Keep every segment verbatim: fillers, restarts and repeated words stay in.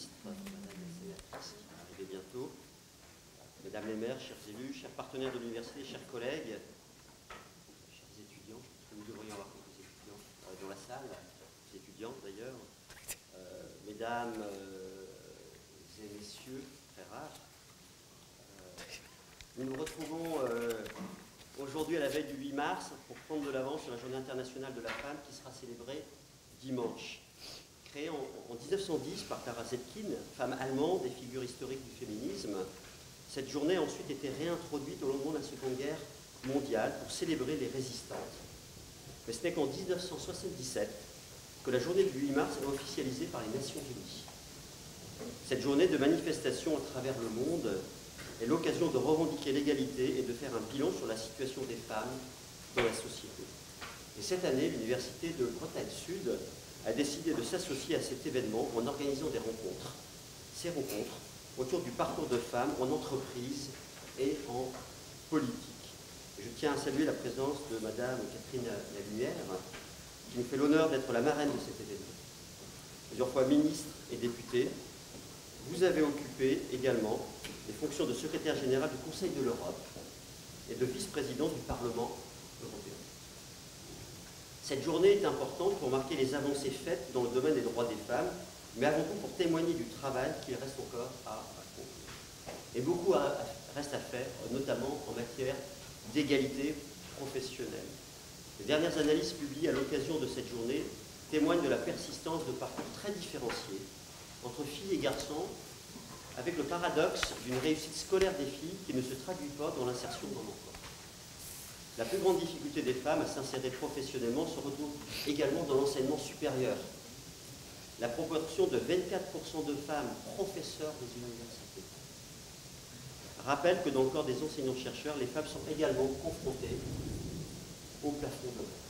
ministre, Madame la sénatrice, qui va arriver bientôt, Mesdames les maires, chers élus, chers partenaires de l'université, chers collègues, chers étudiants, parce que nous devrions avoir quelques étudiants euh, dans la salle, des étudiantes d'ailleurs, euh, Mesdames euh, et Messieurs, très rares, euh, nous nous retrouvons euh, aujourd'hui à la veille du huit mars pour prendre de l'avance sur la Journée internationale de la femme qui sera célébrée dimanche. Créée en, en mille neuf cent dix par Clara Zetkin, femme allemande et figure historique du féminisme, cette journée a ensuite été réintroduite au lendemain de la Seconde Guerre mondiale pour célébrer les résistantes. Mais ce n'est qu'en mille neuf cent soixante-dix-sept que la journée du huit mars est officialisée par les Nations Unies. Cette journée de manifestation à travers le monde est l'occasion de revendiquer l'égalité et de faire un bilan sur la situation des femmes dans la société. Et cette année, l'Université de Bretagne Sud a décidé de s'associer à cet événement en organisant des rencontres. Ces rencontres autour du parcours de femmes en entreprise et en politique. Je tiens à saluer la présence de Madame Catherine Lalumière, qui nous fait l'honneur d'être la marraine de cet événement. Plusieurs fois ministre et députée, vous avez occupé également les fonctions de secrétaire général du Conseil de l'Europe et de vice-présidente du Parlement européen. Cette journée est importante pour marquer les avancées faites dans le domaine des droits des femmes, mais avant tout pour témoigner du travail qu'il reste encore à accomplir. Et beaucoup à, à, reste à faire, notamment en matière d'égalité professionnelle. Les dernières analyses publiées à l'occasion de cette journée témoignent de la persistance de parcours très différenciés entre filles et garçons, avec le paradoxe d'une réussite scolaire des filles qui ne se traduit pas dans l'insertion dans l'emploi. La plus grande difficulté des femmes à s'insérer professionnellement se retrouve également dans l'enseignement supérieur. La proportion de vingt-quatre pour cent de femmes professeurs des universités rappelle que dans le corps des enseignants-chercheurs, les femmes sont également confrontées au plafond de verre.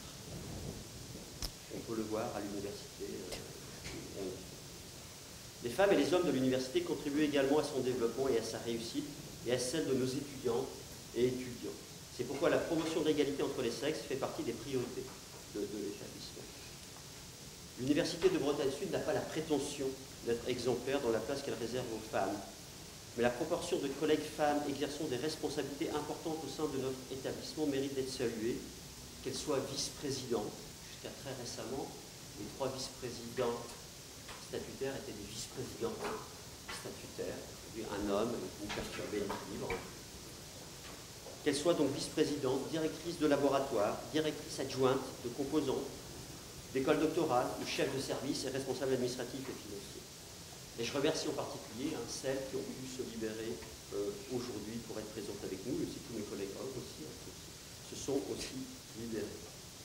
On peut le voir à l'université. Euh, les femmes et les hommes de l'université contribuent également à son développement et à sa réussite et à celle de nos étudiantes et étudiants. C'est pourquoi la promotion de l'égalité entre les sexes fait partie des priorités de, de l'établissement. L'Université de Bretagne Sud n'a pas la prétention d'être exemplaire dans la place qu'elle réserve aux femmes, mais la proportion de collègues femmes exerçant des responsabilités importantes au sein de notre établissement mérite d'être saluée, qu'elles soient vice-présidentes. Jusqu'à très récemment, les trois vice-présidents statutaires étaient des vice-présidents statutaires, un homme qui perturbait l'équilibre. Qu'elle soit donc vice-présidente, directrice de laboratoire, directrice adjointe de composants, d'école doctorale, ou chef de service et responsable administratif et financier. Et je remercie en particulier hein, celles qui ont pu se libérer euh, aujourd'hui pour être présentes avec nous, et aussi tous mes collègues hommes aussi, hein, qui se sont aussi libérés.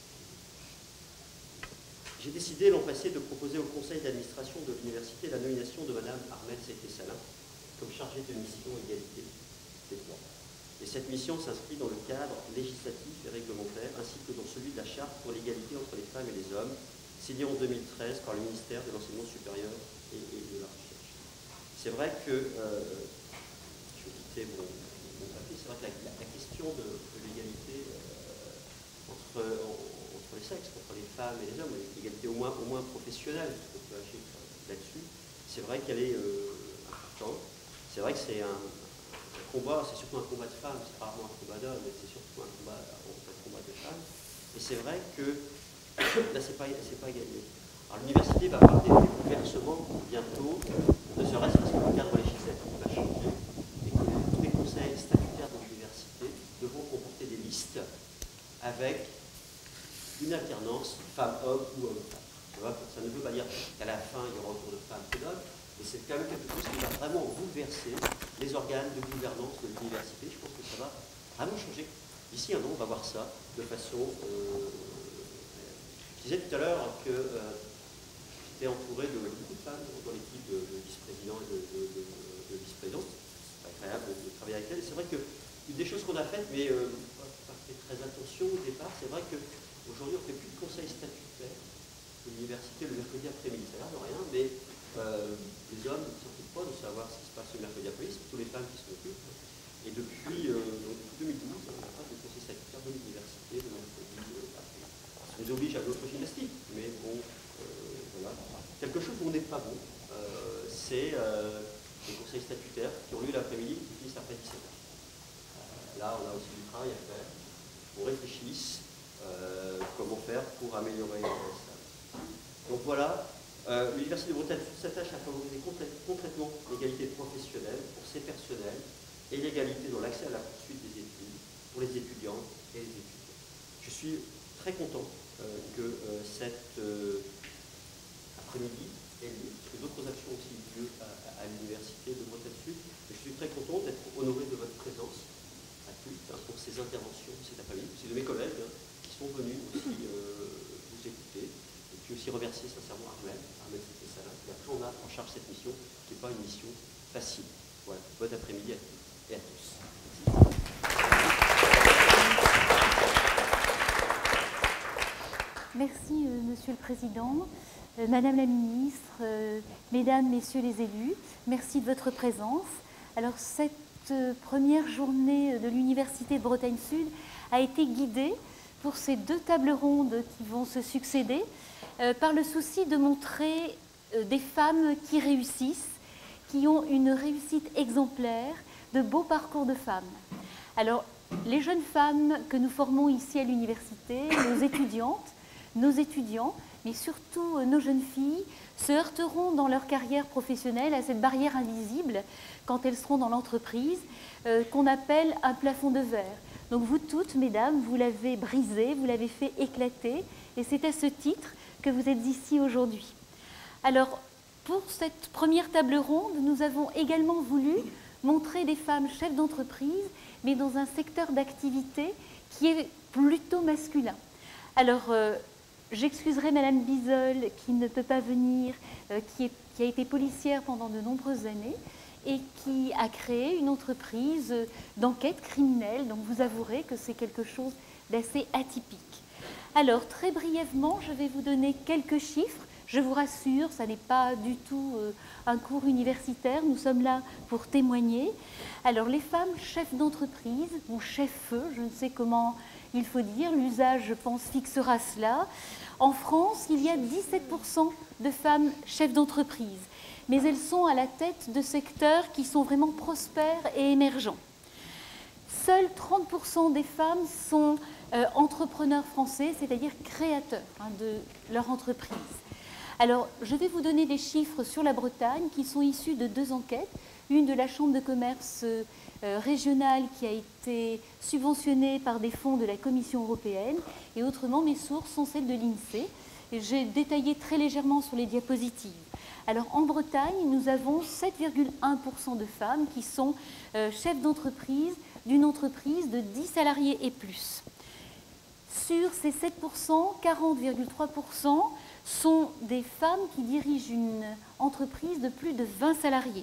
J'ai décidé l'an passé de proposer au conseil d'administration de l'université la nomination de Madame Armelle Seyté-Salin comme chargée de mission égalité des droits. Et cette mission s'inscrit dans le cadre législatif et réglementaire, ainsi que dans celui de la Charte pour l'égalité entre les femmes et les hommes, signée en deux mille treize par le ministère de l'Enseignement supérieur et, et de la Recherche. C'est vrai que, euh, je vais quitter mon, mon papier, c'est vrai que la, la question de, de l'égalité euh, entre, entre les sexes, entre les femmes et les hommes, l'égalité au moins, au moins professionnelle, on peut agir là-dessus, c'est vrai qu'elle est euh, importante. C'est vrai que c'est un combat, c'est surtout un combat de femmes, c'est rarement un combat d'hommes, mais c'est surtout un combat, un combat de femmes. Et c'est vrai que là, c'est pas, c'est pas gagné. Alors l'université va parler des bouleversements bientôt, ne serait-ce parce que le cadre législatif va changer et que tous les conseils statutaires de l'université devront comporter des listes avec une alternance femmes-hommes ou hommes-femmes. Ça ne veut pas dire qu'à la fin, il y aura autant de femmes que d'hommes, mais c'est quand même quelque chose qui va vraiment bouleverser les organes de gouvernance de l'université. Je pense que ça va vraiment changer. D'ici un an, on va voir ça de façon... Euh, je disais tout à l'heure que euh, j'étais entouré de beaucoup de femmes dans l'équipe de, de vice-président et de, de, de, de vice-présidente. C'est agréable de, de travailler avec elles. C'est vrai qu'une des choses qu'on a faites, mais euh, on n'a pas fait très attention au départ, c'est vrai qu'aujourd'hui, on ne fait plus de conseils statutaires de l'université le mercredi après-midi. Ça a l'air de rien, mais Euh, les hommes ne s'occupent pas de savoir ce qui se passe le mercredi après-midi, c'est plutôt les femmes qui s'en occupent. Et depuis, euh, donc, depuis deux mille douze, on n'a pas de conseil statutaire de l'université le mercredi euh, après-midi. Ça nous oblige à d'autres gymnastiques, mais bon, euh, voilà. Quelque chose où on n'est pas bon, euh, c'est euh, les conseils statutaires qui ont lieu l'après-midi, qui finissent après dix-sept heures. Euh, là, on a aussi du travail à faire. On réfléchisse euh, comment faire pour améliorer euh, ça. Donc voilà, euh, l'Université de Bretagne s'attache à favoriser concrètement l'égalité professionnelle pour ses personnels et l'égalité dans l'accès à la poursuite des études pour les étudiants et les étudiants. Je suis très content euh, que euh, cet euh, après-midi ait lieu, parce que d'autres actions aussi ont lieu à, à, à l'Université de Bretagne Sud. Et je suis très content d'être honoré de votre présence à tous hein, pour ces interventions cet après-midi. C'est de mes collègues hein, qui sont venus aussi euh, vous écouter. Et puis aussi remercier sincèrement Armel, Armel Salin. Et après, on a en charge cette mission, qui n'est pas une mission facile. Voilà, bon après-midi à tous et à tous. Merci, euh, Monsieur le Président, euh, Madame la Ministre, euh, Mesdames, Messieurs les élus, merci de votre présence. Alors, cette euh, première journée de l'Université de Bretagne Sud a été guidée pour ces deux tables rondes qui vont se succéder euh, par le souci de montrer euh, des femmes qui réussissent, qui ont une réussite exemplaire, de beaux parcours de femmes. Alors, les jeunes femmes que nous formons ici à l'université, nos étudiantes, nos étudiants, mais surtout nos jeunes filles, se heurteront dans leur carrière professionnelle à cette barrière invisible quand elles seront dans l'entreprise, euh, qu'on appelle un plafond de verre. Donc vous toutes, mesdames, vous l'avez brisé, vous l'avez fait éclater, et c'est à ce titre que vous êtes ici aujourd'hui. Alors, pour cette première table ronde, nous avons également voulu montrer des femmes chefs d'entreprise, mais dans un secteur d'activité qui est plutôt masculin. Alors, euh, j'excuserai Madame Bizol qui ne peut pas venir, euh, qui, est, qui a été policière pendant de nombreuses années et qui a créé une entreprise d'enquête criminelle. Donc vous avouerez que c'est quelque chose d'assez atypique. Alors très brièvement, je vais vous donner quelques chiffres. Je vous rassure, ça n'est pas du tout euh, un cours universitaire, nous sommes là pour témoigner. Alors les femmes chefs d'entreprise, ou chefs-feu, je ne sais comment il faut dire, l'usage, je pense, fixera cela. En France, il y a dix-sept pour cent de femmes chefs d'entreprise, mais elles sont à la tête de secteurs qui sont vraiment prospères et émergents. Seuls trente pour cent des femmes sont euh, entrepreneurs français, c'est-à-dire créateurs hein, de leur entreprise. Alors, je vais vous donner des chiffres sur la Bretagne qui sont issus de deux enquêtes. Une de la Chambre de commerce euh, régionale qui a été subventionnée par des fonds de la Commission européenne. Et autrement, mes sources sont celles de l'INSEE. J'ai détaillé très légèrement sur les diapositives. Alors, en Bretagne, nous avons sept virgule un pour cent de femmes qui sont euh, chefs d'entreprise d'une entreprise de dix salariés et plus. Sur ces sept pour cent, quarante virgule trois pour cent sont des femmes qui dirigent une entreprise de plus de vingt salariés.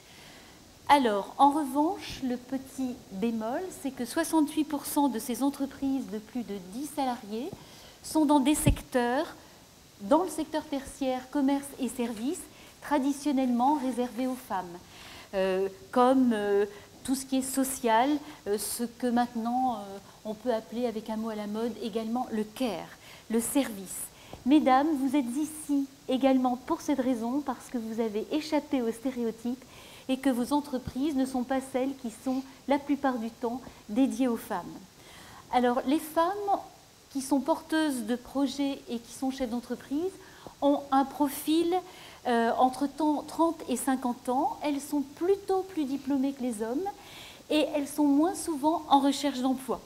Alors, en revanche, le petit bémol, c'est que soixante-huit pour cent de ces entreprises de plus de dix salariés sont dans des secteurs, dans le secteur tertiaire, commerce et services, traditionnellement réservés aux femmes, euh, comme euh, tout ce qui est social, euh, ce que maintenant euh, on peut appeler avec un mot à la mode également le care, le service. Mesdames, vous êtes ici également pour cette raison, parce que vous avez échappé aux stéréotypes et que vos entreprises ne sont pas celles qui sont la plupart du temps dédiées aux femmes. Alors, les femmes qui sont porteuses de projets et qui sont chefs d'entreprise ont un profil euh, entre trente et cinquante ans. Elles sont plutôt plus diplômées que les hommes et elles sont moins souvent en recherche d'emploi.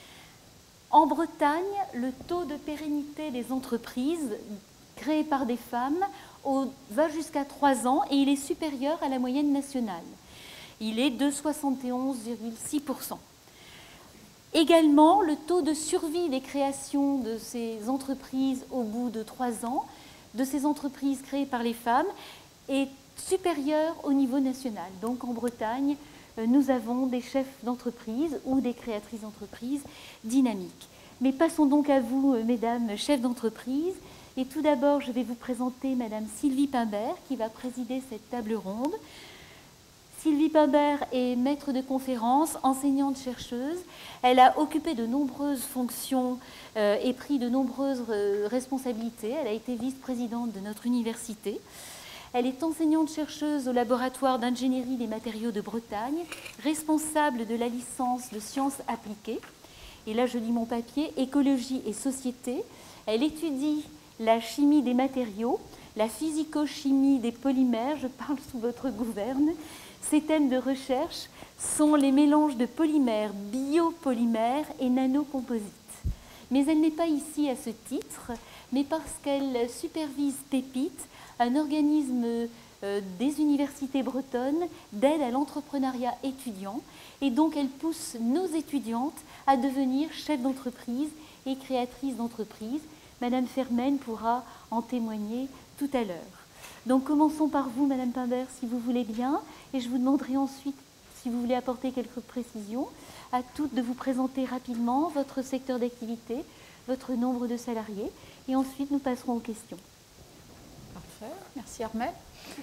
En Bretagne, le taux de pérennité des entreprises créées par des femmes va jusqu'à trois ans et il est supérieur à la moyenne nationale. Il est de soixante et onze virgule six pour cent. Également, le taux de survie des créations de ces entreprises au bout de trois ans, de ces entreprises créées par les femmes, est supérieur au niveau national. Donc en Bretagne, nous avons des chefs d'entreprise ou des créatrices d'entreprise dynamiques. Mais passons donc à vous, mesdames, chefs d'entreprise. Et tout d'abord, je vais vous présenter madame Sylvie Pimbert, qui va présider cette table ronde. Sylvie Pimbert est maître de conférences, enseignante-chercheuse. Elle a occupé de nombreuses fonctions euh, et pris de nombreuses euh, responsabilités. Elle a été vice-présidente de notre université. Elle est enseignante-chercheuse au laboratoire d'ingénierie des matériaux de Bretagne, responsable de la licence de sciences appliquées. Et là, je lis mon papier, écologie et société. Elle étudie la chimie des matériaux, la physico-chimie des polymères, je parle sous votre gouverne. Ses thèmes de recherche sont les mélanges de polymères, biopolymères et nanocomposites. Mais elle n'est pas ici à ce titre, mais parce qu'elle supervise Pépite, un organisme euh, des universités bretonnes d'aide à l'entrepreneuriat étudiant. Et donc, elle pousse nos étudiantes à devenir chefs d'entreprise et créatrices d'entreprise. Madame Fermaine pourra en témoigner tout à l'heure. Donc, commençons par vous, Madame Pimbert, si vous voulez bien. Et je vous demanderai ensuite, si vous voulez apporter quelques précisions, à toutes de vous présenter rapidement votre secteur d'activité, votre nombre de salariés. Et ensuite, nous passerons aux questions. Parfait. Merci, Armelle.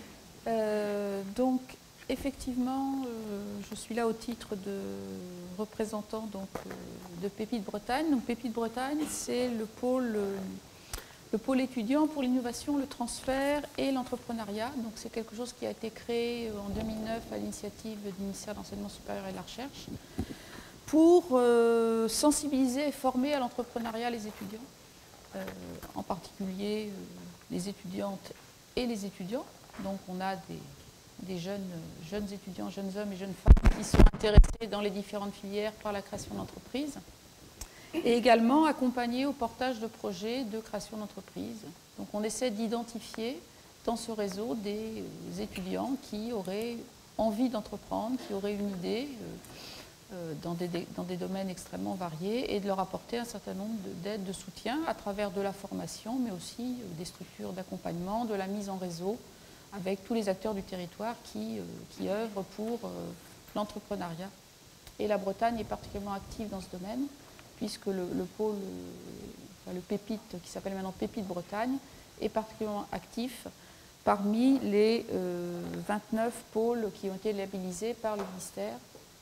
Euh, donc, effectivement, euh, je suis là au titre de représentant donc, euh, de Pépite Bretagne. Donc, Pépite Bretagne, c'est le pôle, euh, le pôle étudiant pour l'innovation, le transfert et l'entrepreneuriat. Donc, c'est quelque chose qui a été créé en deux mille neuf à l'initiative du ministère de l'Enseignement supérieur et de la Recherche pour euh, sensibiliser et former à l'entrepreneuriat les étudiants, euh, en particulier euh, les étudiantes et les étudiants. Donc, on a des des jeunes, jeunes étudiants, jeunes hommes et jeunes femmes qui sont intéressés dans les différentes filières par la création d'entreprises et également accompagnés au portage de projets de création d'entreprises. Donc on essaie d'identifier dans ce réseau des étudiants qui auraient envie d'entreprendre, qui auraient une idée euh, dans, des, dans des domaines extrêmement variés et de leur apporter un certain nombre d'aides, de soutien à travers de la formation, mais aussi des structures d'accompagnement, de la mise en réseau, avec tous les acteurs du territoire qui, euh, qui œuvrent pour euh, l'entrepreneuriat. Et la Bretagne est particulièrement active dans ce domaine, puisque le, le pôle, euh, enfin, le Pépite, qui s'appelle maintenant Pépite Bretagne, est particulièrement actif parmi les euh, vingt-neuf pôles qui ont été labellisés par le ministère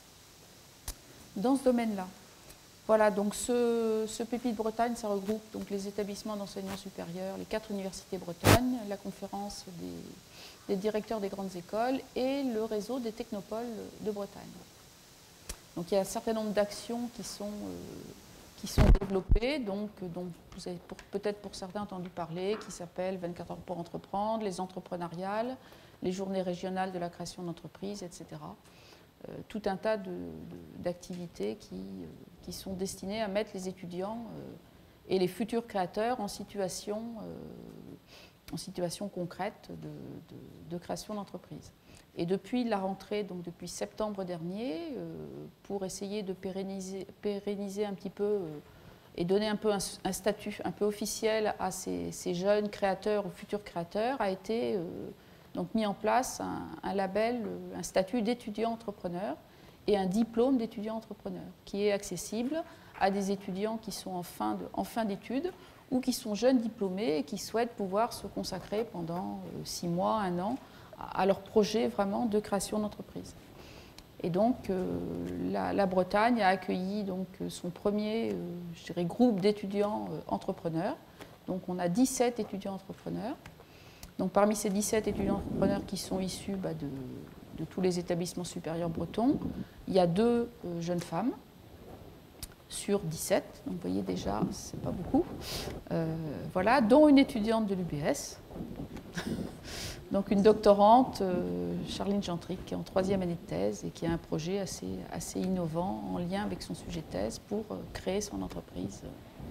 dans ce domaine-là. Voilà, donc ce, ce Pépite Bretagne, ça regroupe donc les établissements d'enseignement supérieur, les quatre universités bretonnes, la conférence des, des directeurs des grandes écoles et le réseau des technopoles de Bretagne. Donc il y a un certain nombre d'actions qui sont, euh, qui sont développées, donc, dont vous avez peut-être pour certains entendu parler, qui s'appellent vingt-quatre heures pour entreprendre, les entrepreneuriales, les journées régionales de la création d'entreprises, et cetera. Euh, tout un tas de, de, d'activités qui, euh, qui sont destinées à mettre les étudiants euh, et les futurs créateurs en situation, euh, en situation concrète de, de, de création d'entreprise. Et depuis la rentrée, donc depuis septembre dernier, euh, pour essayer de pérenniser, pérenniser un petit peu euh, et donner un peu un, un statut un peu officiel à ces, ces jeunes créateurs ou futurs créateurs, a été euh, donc mis en place un, un label, un statut d'étudiant entrepreneur et un diplôme d'étudiant entrepreneur qui est accessible à des étudiants qui sont en fin, de, en fin d'études ou qui sont jeunes diplômés et qui souhaitent pouvoir se consacrer pendant euh, six mois, un an à, à leur projet vraiment de création d'entreprise. Et donc euh, la, la Bretagne a accueilli donc, son premier euh, je dirais, groupe d'étudiants euh, entrepreneurs. Donc on a dix-sept étudiants entrepreneurs. Donc, parmi ces dix-sept étudiants entrepreneurs qui sont issus bah, de, de tous les établissements supérieurs bretons, il y a deux euh, jeunes femmes sur dix-sept. Donc, vous voyez déjà, ce n'est pas beaucoup. Euh, voilà, dont une étudiante de l'U B S. Donc, une doctorante, euh, Charline Gentric, qui est en troisième année de thèse et qui a un projet assez, assez innovant en lien avec son sujet de thèse pour euh, créer son entreprise.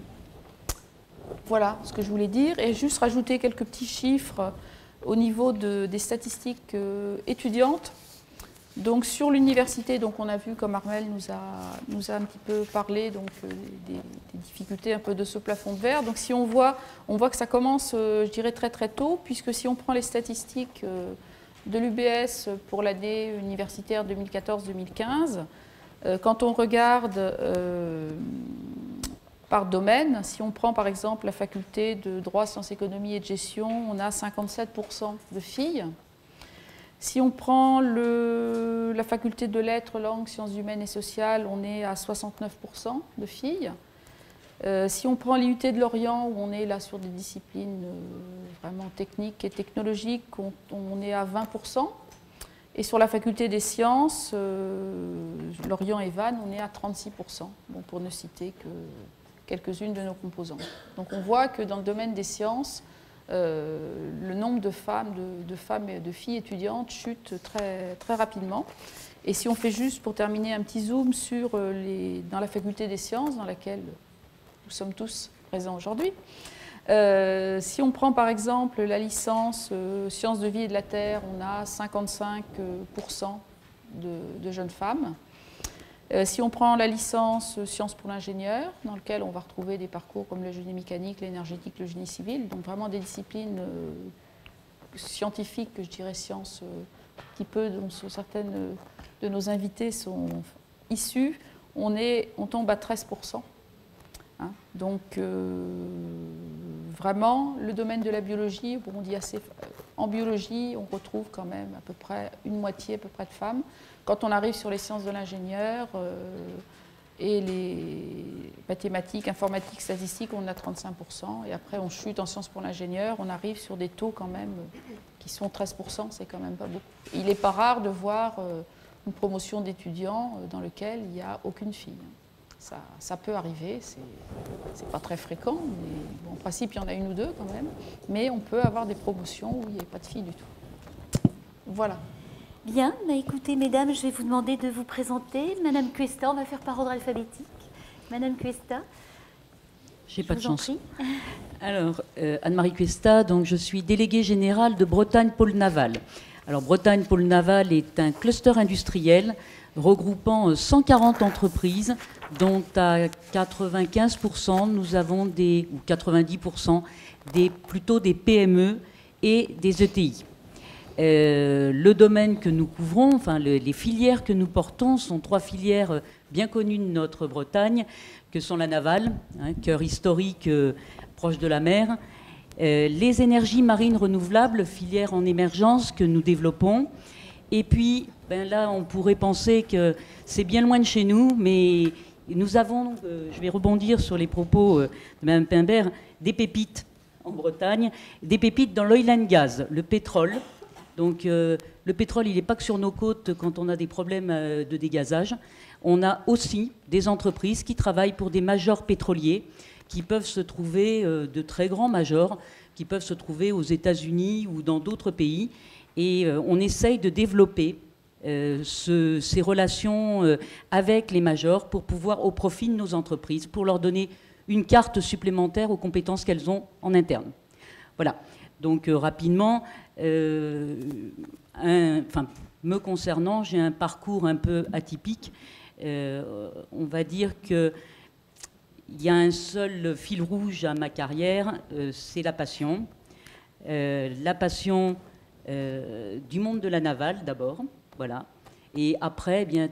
Voilà ce que je voulais dire, et juste rajouter quelques petits chiffres au niveau de, des statistiques euh, étudiantes. Donc sur l'université, donc on a vu, comme Armelle nous a, nous a un petit peu parlé, donc, euh, des, des difficultés un peu de ce plafond de verre. Donc si on voit, on voit que ça commence, euh, je dirais, très très tôt, puisque si on prend les statistiques euh, de l'U B S pour l'année universitaire deux mille quatorze deux mille quinze, euh, quand on regarde euh, par domaine, si on prend par exemple la faculté de droit, sciences, économie et de gestion, on a cinquante-sept pour cent de filles. Si on prend le, la faculté de lettres, langues, sciences humaines et sociales, on est à soixante-neuf pour cent de filles. Euh, si on prend l'I U T de Lorient, où on est là sur des disciplines euh, vraiment techniques et technologiques, on, on est à vingt pour cent. Et sur la faculté des sciences, euh, Lorient et Vannes, on est à trente-six pour cent, bon, pour ne citer que quelques-unes de nos composantes. Donc on voit que dans le domaine des sciences, euh, le nombre de femmes, de, de femmes et de filles étudiantes chute très, très rapidement. Et si on fait juste, pour terminer, un petit zoom sur les, dans la faculté des sciences, dans laquelle nous sommes tous présents aujourd'hui, euh, si on prend par exemple la licence euh, Sciences de vie et de la Terre, on a cinquante-cinq pour cent de, de jeunes femmes. Euh, si on prend la licence Sciences pour l'ingénieur, dans laquelle on va retrouver des parcours comme le génie mécanique, l'énergétique, le génie civil, donc vraiment des disciplines euh, scientifiques, je dirais sciences euh, un petit peu dont certaines de nos invités sont issus, on, est, on tombe à treize pour cent. Hein, donc euh, vraiment, le domaine de la biologie, bon, on dit assez, en biologie, on retrouve quand même à peu près une moitié à peu près de femmes. Quand on arrive sur les sciences de l'ingénieur euh, et les mathématiques, informatiques, statistiques, on a trente-cinq pour cent. Et après, on chute en sciences pour l'ingénieur, on arrive sur des taux quand même qui sont treize pour cent, c'est quand même pas beaucoup. Il n'est pas rare de voir euh, une promotion d'étudiants dans laquelle il n'y a aucune fille. Ça, ça peut arriver, c'est pas très fréquent, mais bon, en principe il y en a une ou deux quand même, mais on peut avoir des promotions où il n'y a pas de filles du tout. Voilà. Bien, bah écoutez mesdames, je vais vous demander de vous présenter. Madame Cuesta, on va faire par ordre alphabétique. Madame Cuesta. J'ai pas de chance. Alors, euh, Anne-Marie Cuesta, donc je suis déléguée générale de Bretagne Pôle Naval. Alors Bretagne Pôle Naval est un cluster industriel regroupant cent quarante entreprises, dont à quatre-vingt-quinze pour cent nous avons des, ou quatre-vingt-dix pour cent des, plutôt des P M E et des E T I. Euh, le domaine que nous couvrons, enfin le, les filières que nous portons sont trois filières bien connues de notre Bretagne, que sont la navale, hein, cœur historique euh, proche de la mer, euh, les énergies marines renouvelables, filière en émergence que nous développons, et puis ben là on pourrait penser que c'est bien loin de chez nous, mais nous avons, euh, je vais rebondir sur les propos euh, de Mme Pimbert, des pépites en Bretagne, des pépites dans l'oil and gas, le pétrole. Donc euh, le pétrole, il n'est pas que sur nos côtes quand on a des problèmes euh, de dégazage. On a aussi des entreprises qui travaillent pour des majors pétroliers qui peuvent se trouver, euh, de très grands majors, qui peuvent se trouver aux États-Unis ou dans d'autres pays. Et euh, on essaye de développer euh, ce, ces relations euh, avec les majors pour pouvoir, au profit de nos entreprises, pour leur donner une carte supplémentaire aux compétences qu'elles ont en interne. Voilà. Donc euh, rapidement, euh, un, enfin, me concernant, j'ai un parcours un peu atypique. Euh, on va dire qu'il y a un seul fil rouge à ma carrière, euh, c'est la passion. Euh, la passion euh, du monde de la navale d'abord, voilà. Et après, eh bien,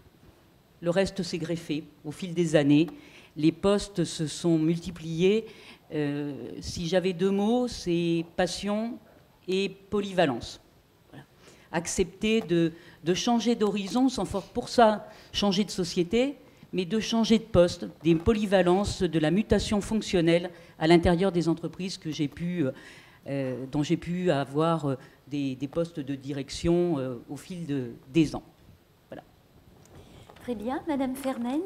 le reste s'est greffé au fil des années. Les postes se sont multipliés. Euh, si j'avais deux mots, c'est passion et polyvalence. Voilà. Accepter de, de changer d'horizon, sans pour ça changer de société, mais de changer de poste, des polyvalences, de la mutation fonctionnelle à l'intérieur des entreprises que j'ai pu, euh, dont j'ai pu avoir euh, des, des postes de direction euh, au fil de, des ans. Voilà. Très bien. Madame Fermen.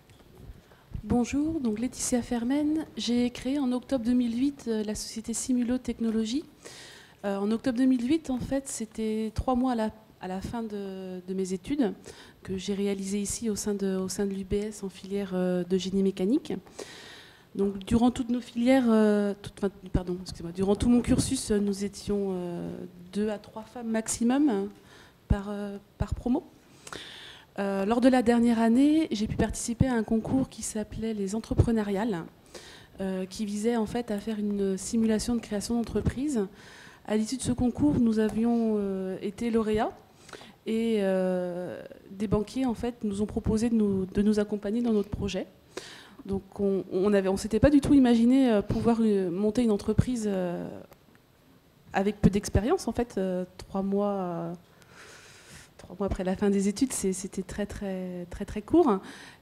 Bonjour, donc Laetitia Fermen. J'ai créé en octobre deux mille huit euh, la société Simulo Technologies. Euh, en octobre deux mille huit, en fait, c'était trois mois à la, à la fin de, de mes études que j'ai réalisées ici au sein de, au sein de l'U B S en filière euh, de génie mécanique. Donc, durant toutes nos filières, euh, tout, enfin, pardon, excusez-moi, durant tout mon cursus, nous étions euh, deux à trois femmes maximum hein, par, euh, par promo. Euh, lors de la dernière année, j'ai pu participer à un concours qui s'appelait les Entrepreneuriales, euh, qui visait en fait à faire une simulation de création d'entreprise. À l'issue de ce concours, nous avions euh, été lauréats et euh, des banquiers en fait nous ont proposé de nous, de nous accompagner dans notre projet. Donc on on avait, on s'était pas du tout imaginé euh, pouvoir euh, monter une entreprise euh, avec peu d'expérience en fait, euh, trois mois. Euh, Trois mois après la fin des études, c'était très très très très court.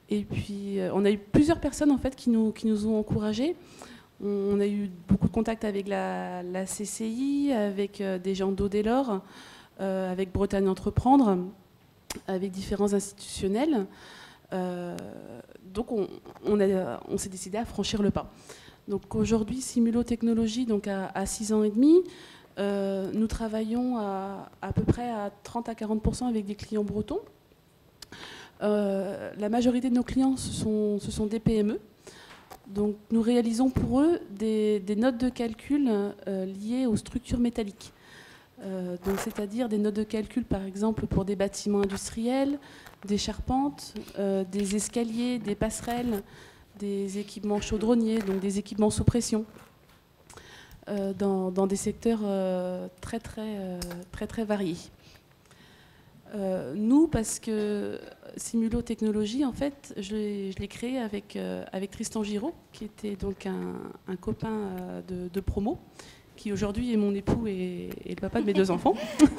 Et puis, euh, on a eu plusieurs personnes en fait, qui, nous, qui nous ont encouragés. On, on a eu beaucoup de contacts avec la, la C C I, avec euh, des gens d'Audelor, euh, avec Bretagne Entreprendre, avec différents institutionnels. Euh, donc, on, on, a, on s'est décidé à franchir le pas. Donc, aujourd'hui, Simulo Technologies donc à, à six ans et demi. Euh, nous travaillons à, à peu près à trente à quarante pour cent avec des clients bretons. Euh, la majorité de nos clients, ce sont, ce sont des P M E. Donc, nous réalisons pour eux des, des notes de calcul euh, liées aux structures métalliques. Euh, donc, c'est-à-dire des notes de calcul, par exemple, pour des bâtiments industriels, des charpentes, euh, des escaliers, des passerelles, des équipements chaudronniers, donc des équipements sous pression. Euh, dans, dans des secteurs euh, très, très, euh, très, très variés. Euh, nous, parce que Simulo Technologies, en fait, je l'ai créé avec, euh, avec Tristan Giraud, qui était donc un, un copain euh, de, de promo, qui aujourd'hui est mon époux et, et le papa de mes deux enfants.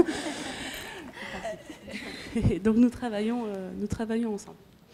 Et donc nous travaillons, euh, nous travaillons ensemble.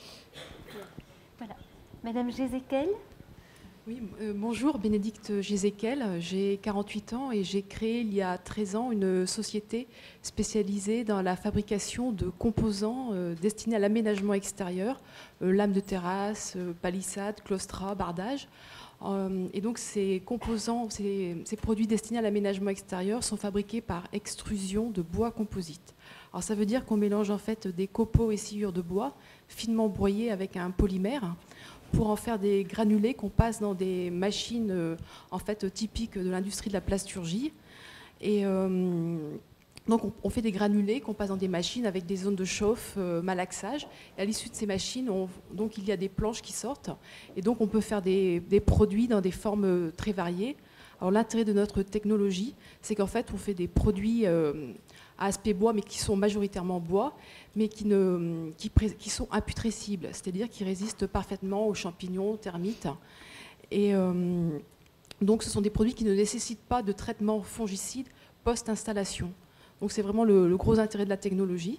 Voilà. Madame Gézéquel. Oui, euh, bonjour, Bénédicte Gézéquel, j'ai quarante-huit ans et j'ai créé il y a treize ans une société spécialisée dans la fabrication de composants euh, destinés à l'aménagement extérieur, euh, lames de terrasse, euh, palissades, claustras, bardages. Euh, et donc ces composants, ces, ces produits destinés à l'aménagement extérieur sont fabriqués par extrusion de bois composite. Alors ça veut dire qu'on mélange en fait des copeaux et sciures de bois finement broyés avec un polymère pour en faire des granulés qu'on passe dans des machines euh, en fait typiques de l'industrie de la plasturgie. Et euh, donc on, on fait des granulés qu'on passe dans des machines avec des zones de chauffe, euh, malaxage. Et à l'issue de ces machines, on, donc il y a des planches qui sortent. Et donc on peut faire des, des produits dans des formes très variées. Alors l'intérêt de notre technologie, c'est qu'en fait on fait des produits euh, à aspect bois, mais qui sont majoritairement bois, mais qui, ne, qui, qui sont imputrescibles, c'est-à-dire qui résistent parfaitement aux champignons, aux termites. Et euh, donc ce sont des produits qui ne nécessitent pas de traitement fongicide post-installation. Donc c'est vraiment le, le gros intérêt de la technologie.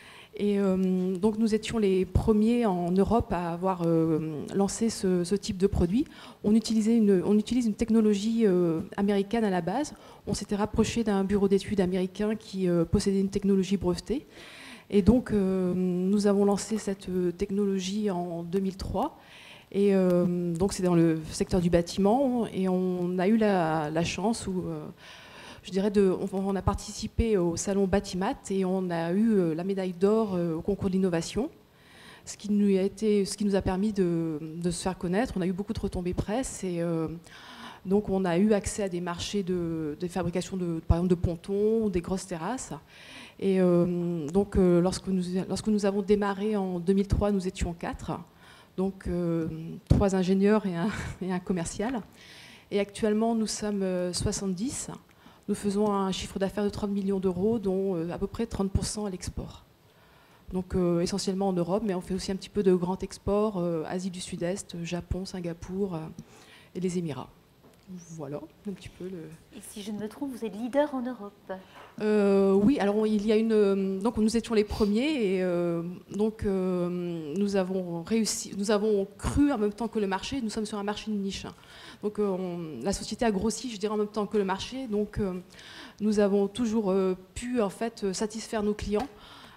Et euh, donc nous étions les premiers en Europe à avoir euh, lancé ce, ce type de produit. On, utilisait une, on utilise une technologie euh, américaine à la base. On s'était rapproché d'un bureau d'études américain qui euh, possédait une technologie brevetée. Et donc euh, nous avons lancé cette technologie en deux mille trois. Et euh, donc c'est dans le secteur du bâtiment. Et on a eu la, la chance où... Euh, Je dirais de, on a participé au salon Batimat et on a eu la médaille d'or au concours de l'innovation, ce qui nous a été, ce qui nous a permis de, de se faire connaître. On a eu beaucoup de retombées presse et euh, donc on a eu accès à des marchés de, de fabrication de, par exemple, de pontons, des grosses terrasses. Et euh, donc euh, lorsque nous, lorsque nous avons démarré en deux mille trois, nous étions quatre, donc euh, trois ingénieurs et un, et un commercial. Et actuellement, nous sommes soixante-dix. Nous faisons un chiffre d'affaires de trente millions d'euros, dont euh, à peu près trente pour cent à l'export. Donc euh, essentiellement en Europe, mais on fait aussi un petit peu de grand export, euh, Asie du Sud-Est, Japon, Singapour euh, et les Émirats. Voilà, un petit peu le... Et si je ne me trompe, vous êtes leader en Europe. Euh, oui, alors il y a une... Donc nous étions les premiers et euh, donc euh, nous avons réussi, nous avons cru en même temps que le marché, nous sommes sur un marché de niche. Donc euh, on, la société a grossi, je dirais, en même temps que le marché. Donc euh, nous avons toujours euh, pu en fait satisfaire nos clients.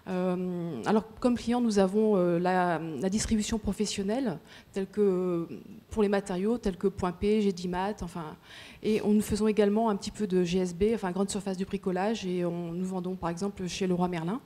Euh, alors comme client, nous avons euh, la, la distribution professionnelle, telle que pour les matériaux, tels que Point P, Gédimat, enfin, et on, nous faisons également un petit peu de G S B, enfin grande surface du bricolage, et on, nous vendons par exemple chez Leroy Merlin.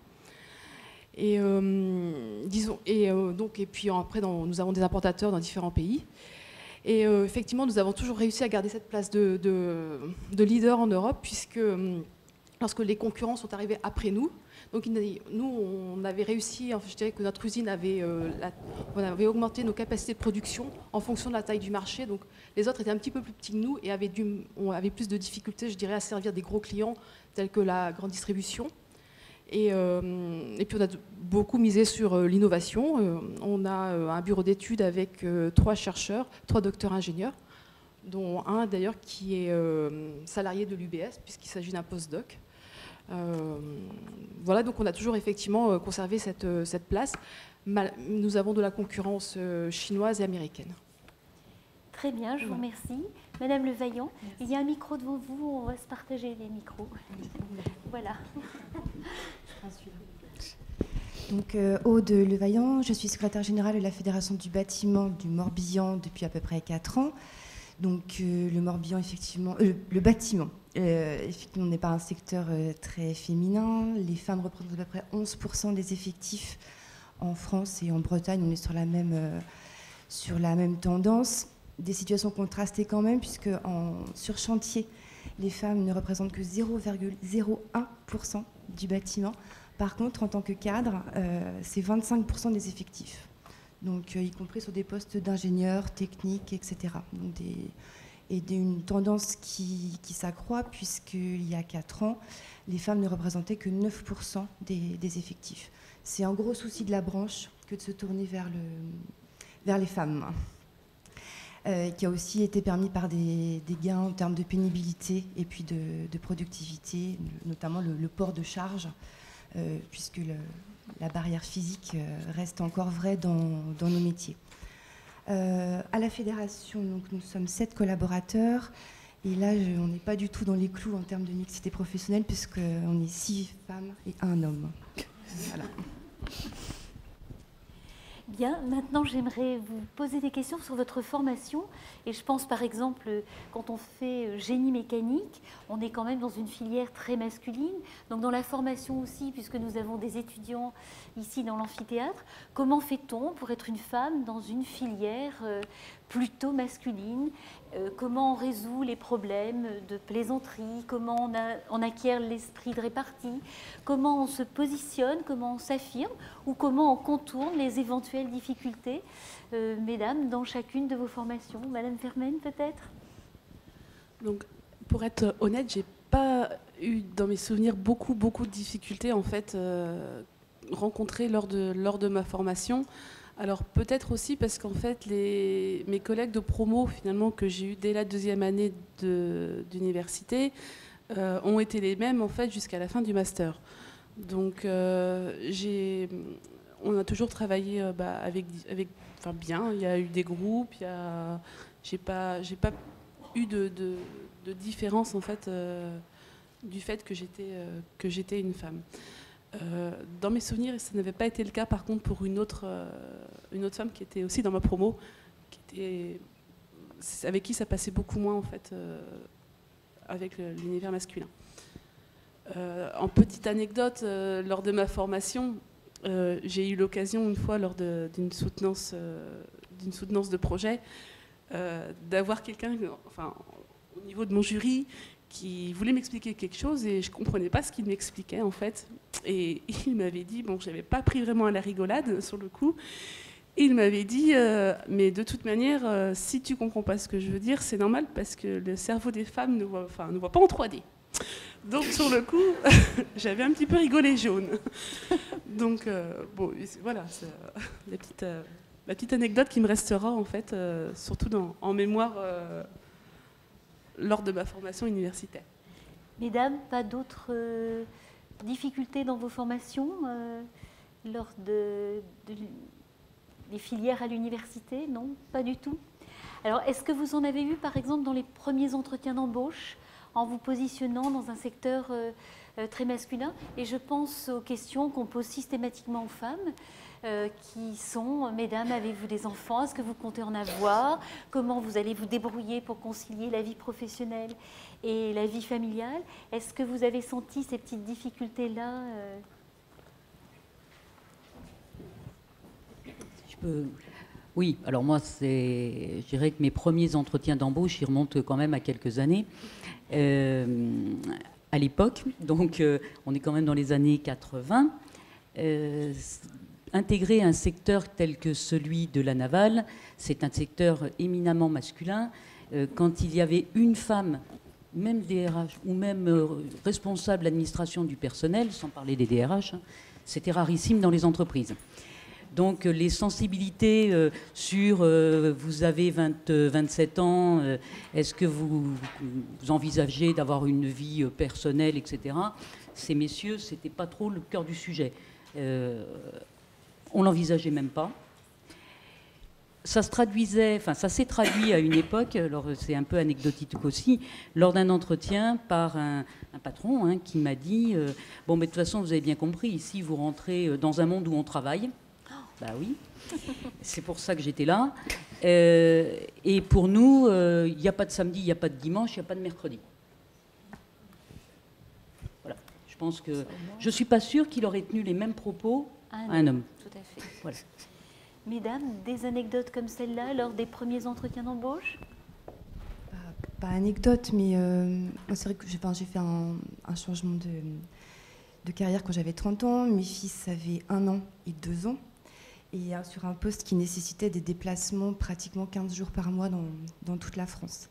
Et euh, disons, et euh, donc et puis après, dans, nous avons des importateurs dans différents pays. Et euh, effectivement, nous avons toujours réussi à garder cette place de, de, de leader en Europe, puisque euh, lorsque les concurrents sont arrivés après nous, donc nous, on avait réussi, je dirais que notre usine avait, euh, la, on avait augmenté nos capacités de production en fonction de la taille du marché. Donc les autres étaient un petit peu plus petits que nous et avaient, dû, on avait plus de difficultés, je dirais, à servir des gros clients tels que la grande distribution. Et, euh, et puis on a beaucoup misé sur euh, l'innovation. Euh, on a euh, un bureau d'études avec euh, trois chercheurs, trois docteurs ingénieurs, dont un d'ailleurs qui est euh, salarié de l'U B S puisqu'il s'agit d'un postdoc. Euh, voilà, donc on a toujours effectivement conservé cette, cette place. Mal, nous avons de la concurrence chinoise et américaine. Très bien, je vous remercie. Madame Levaillant, il y a un micro devant vous, on va se partager les micros. Voilà. Donc, euh, Aude Levaillant, je suis secrétaire générale de la Fédération du bâtiment du Morbihan depuis à peu près quatre ans. Donc, euh, le Morbihan, effectivement, euh, le bâtiment, euh, effectivement, n'est pas un secteur euh, très féminin. Les femmes représentent à peu près onze pour cent des effectifs en France et en Bretagne. On est sur la même, euh, sur la même tendance. Des situations contrastées quand même, puisque en, sur chantier, les femmes ne représentent que zéro virgule zéro un pour cent du bâtiment. Par contre, en tant que cadre, euh, c'est vingt-cinq pour cent des effectifs, donc euh, y compris sur des postes d'ingénieurs, techniques, et cetera. Donc des, et d'une tendance qui, qui s'accroît, puisqu'il y a quatre ans, les femmes ne représentaient que neuf pour cent des, des effectifs. C'est un gros souci de la branche que de se tourner vers, le, vers les femmes. Euh, qui a aussi été permis par des, des gains en termes de pénibilité et puis de, de productivité, notamment le, le port de charge, euh, puisque le, la barrière physique euh, reste encore vraie dans, dans nos métiers. Euh, à la fédération, donc, nous sommes sept collaborateurs, et là, je, on n'est pas du tout dans les clous en termes de mixité professionnelle, puisqu'on est six femmes et un homme. Voilà. Bien, maintenant j'aimerais vous poser des questions sur votre formation. Et je pense par exemple, quand on fait génie mécanique, on est quand même dans une filière très masculine. Donc dans la formation aussi, puisque nous avons des étudiants ici dans l'amphithéâtre, comment fait-on pour être une femme dans une filière plutôt masculine? Comment on résout les problèmes de plaisanterie? Comment on, a, on acquiert l'esprit de répartie? Comment on se positionne? Comment on s'affirme? Ou comment on contourne les éventuelles difficultés, euh, mesdames, dans chacune de vos formations? Madame Fermen, peut-être? Donc, pour être honnête, j'ai pas eu dans mes souvenirs beaucoup, beaucoup de difficultés en fait euh, rencontrées lors de, lors de ma formation. Alors peut-être aussi parce qu'en fait, les, mes collègues de promo, finalement, que j'ai eu dès la deuxième année d'université, euh, ont été les mêmes en fait jusqu'à la fin du master. Donc euh, j'ai, on a toujours travaillé euh, bah, avec, avec, enfin bien. Il y a eu des groupes, il y a, j'ai pas, j'ai pas eu de, de, de différence en fait euh, du fait que j'étais, euh, que j'étais une femme. Euh, dans mes souvenirs, ça n'avait pas été le cas par contre pour une autre, euh, une autre femme qui était aussi dans ma promo, qui était, avec qui ça passait beaucoup moins en fait, euh, avec l'univers masculin. Euh, en petite anecdote, euh, lors de ma formation, euh, j'ai eu l'occasion une fois lors d'une soutenance, euh, d'une soutenance de projet, euh, d'avoir quelqu'un, enfin, au niveau de mon jury, qui voulait m'expliquer quelque chose et je ne comprenais pas ce qu'il m'expliquait en fait. Et il m'avait dit, bon, je n'avais pas pris vraiment à la rigolade sur le coup, et il m'avait dit, euh, mais de toute manière, euh, si tu ne comprends pas ce que je veux dire, c'est normal parce que le cerveau des femmes ne voit, enfin, ne voit pas en trois D. Donc sur le coup, j'avais un petit peu rigolé jaune. Donc euh, bon, voilà, c'est euh, la, petite, euh, la petite anecdote qui me restera en fait, euh, surtout dans, en mémoire, euh, lors de ma formation universitaire. Mesdames, pas d'autres euh, difficultés dans vos formations euh, lors de, de, des filières à l'université? Non, pas du tout. Alors, est-ce que vous en avez eu, par exemple, dans les premiers entretiens d'embauche, en vous positionnant dans un secteur euh, euh, très masculin? Et je pense aux questions qu'on pose systématiquement aux femmes, Euh, qui sont, mesdames, avez-vous des enfants? Est-ce que vous comptez en avoir? Comment vous allez vous débrouiller pour concilier la vie professionnelle et la vie familiale? Est-ce que vous avez senti ces petites difficultés-là? euh... Je peux... Oui, alors moi, c'est, je dirais que mes premiers entretiens d'embauche, ils remontent quand même à quelques années. Euh, à l'époque, donc euh, on est quand même dans les années quatre-vingts. Euh, Intégrer un secteur tel que celui de la navale, c'est un secteur éminemment masculin. Quand il y avait une femme, même D R H ou même responsable d'administration du personnel, sans parler des D R H, c'était rarissime dans les entreprises. Donc les sensibilités euh, sur euh, vous avez vingt, euh, vingt-sept ans, euh, est-ce que vous, vous envisagez d'avoir une vie euh, personnelle, et cetera. Ces messieurs, c'était pas trop le cœur du sujet. Euh, on l'envisageait même pas. Ça se traduisait, enfin ça s'est traduit à une époque, alors c'est un peu anecdotique aussi, lors d'un entretien par un, un patron hein, qui m'a dit euh, bon mais de toute façon vous avez bien compris, ici vous rentrez dans un monde où on travaille. Bah oui, c'est pour ça que j'étais là. Euh, et pour nous, il euh, n'y a pas de samedi, il n'y a pas de dimanche, il n'y a pas de mercredi. Voilà. Je pense que je suis pas sûre qu'il aurait tenu les mêmes propos à un, à un homme. Tout à fait. Voilà. Mesdames, des anecdotes comme celle-là lors des premiers entretiens d'embauche? Pas, pas anecdote, mais euh, c'est vrai que j'ai, enfin, j'ai fait un, un changement de, de carrière quand j'avais trente ans. Mes fils avaient un an et deux ans. Et euh, sur un poste qui nécessitait des déplacements pratiquement quinze jours par mois dans, dans toute la France.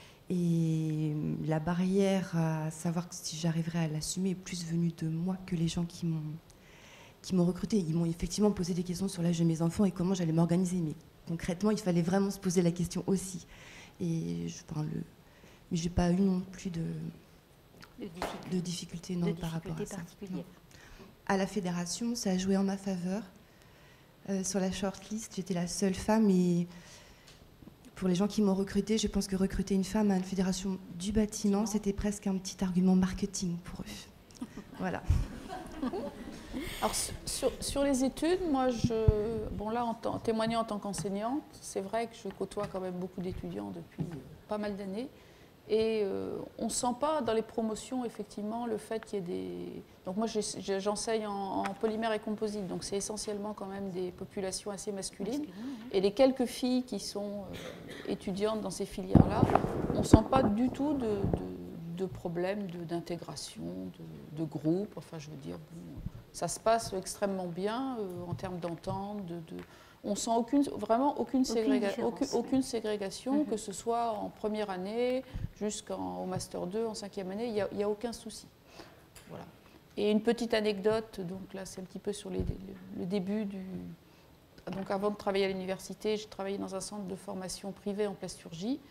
Et la barrière à savoir si j'arriverais à l'assumer est plus venue de moi que les gens qui m'ont qui m'ont recruté. Ils m'ont effectivement posé des questions sur l'âge de mes enfants et comment j'allais m'organiser. Mais concrètement, il fallait vraiment se poser la question aussi. Et je, enfin, le, mais je n'ai pas eu non plus de, de difficultés, de difficultés non, de par rapport à ça. Non. À la fédération, ça a joué en ma faveur. Euh, sur la shortlist, j'étais la seule femme. Et pour les gens qui m'ont recrutée, je pense que recruter une femme à une fédération du bâtiment, c'était presque un petit argument marketing pour eux. Voilà. Alors, sur, sur les études, moi, je, bon là, en tant, témoignant en tant qu'enseignante, c'est vrai que je côtoie quand même beaucoup d'étudiants depuis pas mal d'années. Et euh, on ne sent pas dans les promotions, effectivement, le fait qu'il y ait des... Donc moi, j'enseigne en, en polymère et composite, donc c'est essentiellement quand même des populations assez masculines. Et les quelques filles qui sont euh, étudiantes dans ces filières-là, on ne sent pas du tout de, de, de problème d'intégration, de, de groupe. Enfin, je veux dire... Bon, ça se passe extrêmement bien euh, en termes d'entente. De, de, on sent aucune, vraiment aucune, ségréga aucune, aucune ségrégation, mm-hmm. que ce soit en première année jusqu'au Master deux, en cinquième année, il n'y a, y a aucun souci. Voilà. Et une petite anecdote, donc là c'est un petit peu sur les, le, le début du... Donc avant de travailler à l'université, j'ai travaillé dans un centre de formation privé en plasturgie.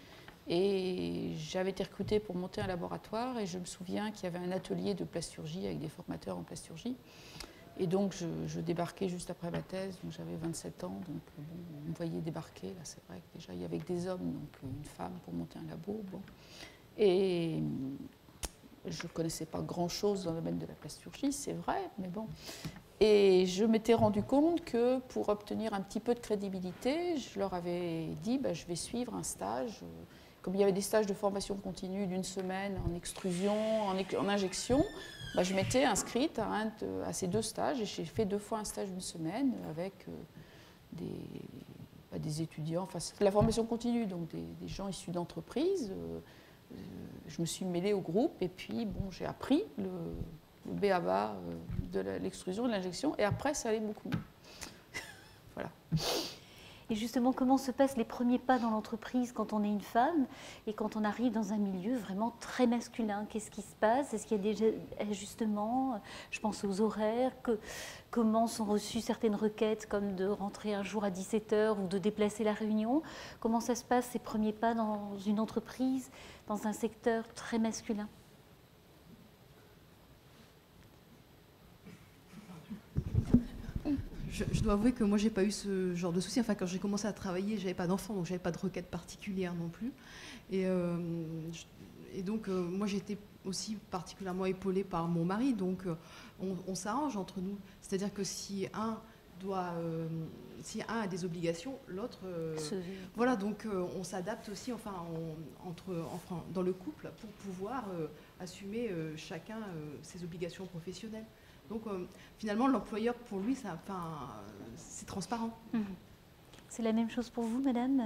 Et j'avais été recrutée pour monter un laboratoire et je me souviens qu'il y avait un atelier de plasturgie avec des formateurs en plasturgie. Et donc je, je débarquais juste après ma thèse, donc j'avais vingt-sept ans, donc bon, on me voyait débarquer, là c'est vrai que déjà il y avait des hommes, donc une femme pour monter un labo. Bon. Et je ne connaissais pas grand-chose dans le domaine de la plasturgie, c'est vrai, mais bon. Et je m'étais rendu compte que pour obtenir un petit peu de crédibilité, je leur avais dit bah, je vais suivre un stage. Comme il y avait des stages de formation continue d'une semaine en extrusion, en, en injection, bah, je m'étais inscrite à, un de, à ces deux stages et j'ai fait deux fois un stage d'une semaine avec euh, des, bah, des étudiants. Enfin, c'était de la formation continue, donc des, des gens issus d'entreprises. Euh, euh, je me suis mêlée au groupe et puis bon, j'ai appris le, le b a ba de l'extrusion, de l'injection et après, ça allait beaucoup mieux. Voilà. Et justement, comment se passent les premiers pas dans l'entreprise quand on est une femme et quand on arrive dans un milieu vraiment très masculin? Qu'est-ce qui se passe? Est-ce qu'il y a des ajustements? Je pense aux horaires. Que, comment sont reçues certaines requêtes comme de rentrer un jour à dix-sept heures ou de déplacer la réunion? Comment ça se passe, ces premiers pas dans une entreprise, dans un secteur très masculin? Je, je dois avouer que moi, j'ai pas eu ce genre de souci. Enfin, quand j'ai commencé à travailler, j'avais pas d'enfant, donc j'avais pas de requête particulière non plus. Et, euh, je, et donc, euh, moi, j'étais aussi particulièrement épaulée par mon mari. Donc, euh, on, on s'arrange entre nous. C'est-à-dire que si un doit, euh, si un a des obligations, l'autre, euh, voilà. Donc, euh, on s'adapte aussi, enfin, on, entre, enfin, dans le couple, pour pouvoir euh, assumer euh, chacun euh, ses obligations professionnelles. Donc euh, finalement, l'employeur, pour lui, ça, enfin, c'est transparent. Mmh. C'est la même chose pour vous, madame?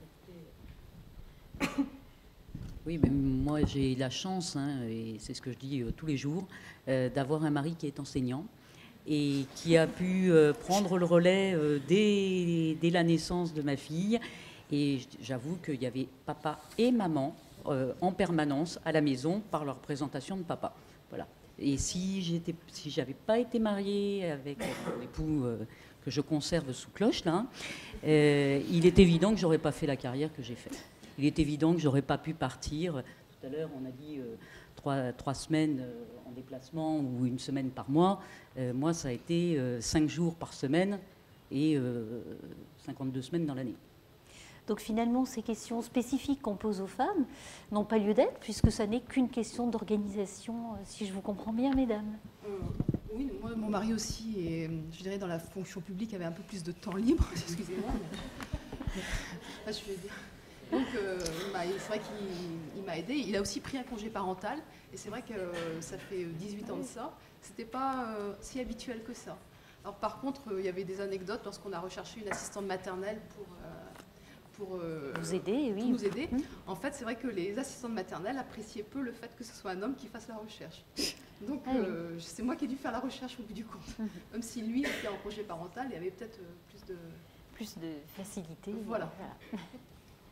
Oui, mais moi j'ai la chance, hein, et c'est ce que je dis euh, tous les jours, euh, d'avoir un mari qui est enseignant et qui a pu euh, prendre le relais euh, dès, dès la naissance de ma fille. Et j'avoue qu'il y avait papa et maman euh, en permanence à la maison par leur présentation de papa. Voilà. Et si j'étais, si j'avais pas été mariée avec mon époux euh, que je conserve sous cloche, là, euh, il est évident que je n'aurais pas fait la carrière que j'ai faite. Il est évident que je n'aurais pas pu partir. Tout à l'heure, on a dit euh, trois, trois semaines euh, en déplacement ou une semaine par mois. Euh, moi, ça a été euh, cinq jours par semaine et euh, cinquante-deux semaines dans l'année. Donc finalement, ces questions spécifiques qu'on pose aux femmes n'ont pas lieu d'être, puisque ça n'est qu'une question d'organisation, si je vous comprends bien, mesdames. Euh, oui, moi, mon mari aussi, et je dirais dans la fonction publique, avait un peu plus de temps libre, excusez-moi. Mais... Enfin, je vais dire. Donc, euh, c'est vrai qu'il m'a aidé. Il a aussi pris un congé parental, et c'est vrai que euh, ça fait dix-huit ans de ça. C'était pas euh, si habituel que ça. Alors, par contre, euh, il y avait des anecdotes lorsqu'on a recherché une assistante maternelle pour... Euh, pour euh, vous aider, oui. nous aider. Mmh. En fait, c'est vrai que les assistantes maternelles appréciaient peu le fait que ce soit un homme qui fasse la recherche. Donc, ah, euh, oui. c'est moi qui ai dû faire la recherche au bout du compte. Mmh. Même si lui était en congé parental, il y avait peut-être euh, plus de... Plus de facilité. Voilà. voilà. Madame ?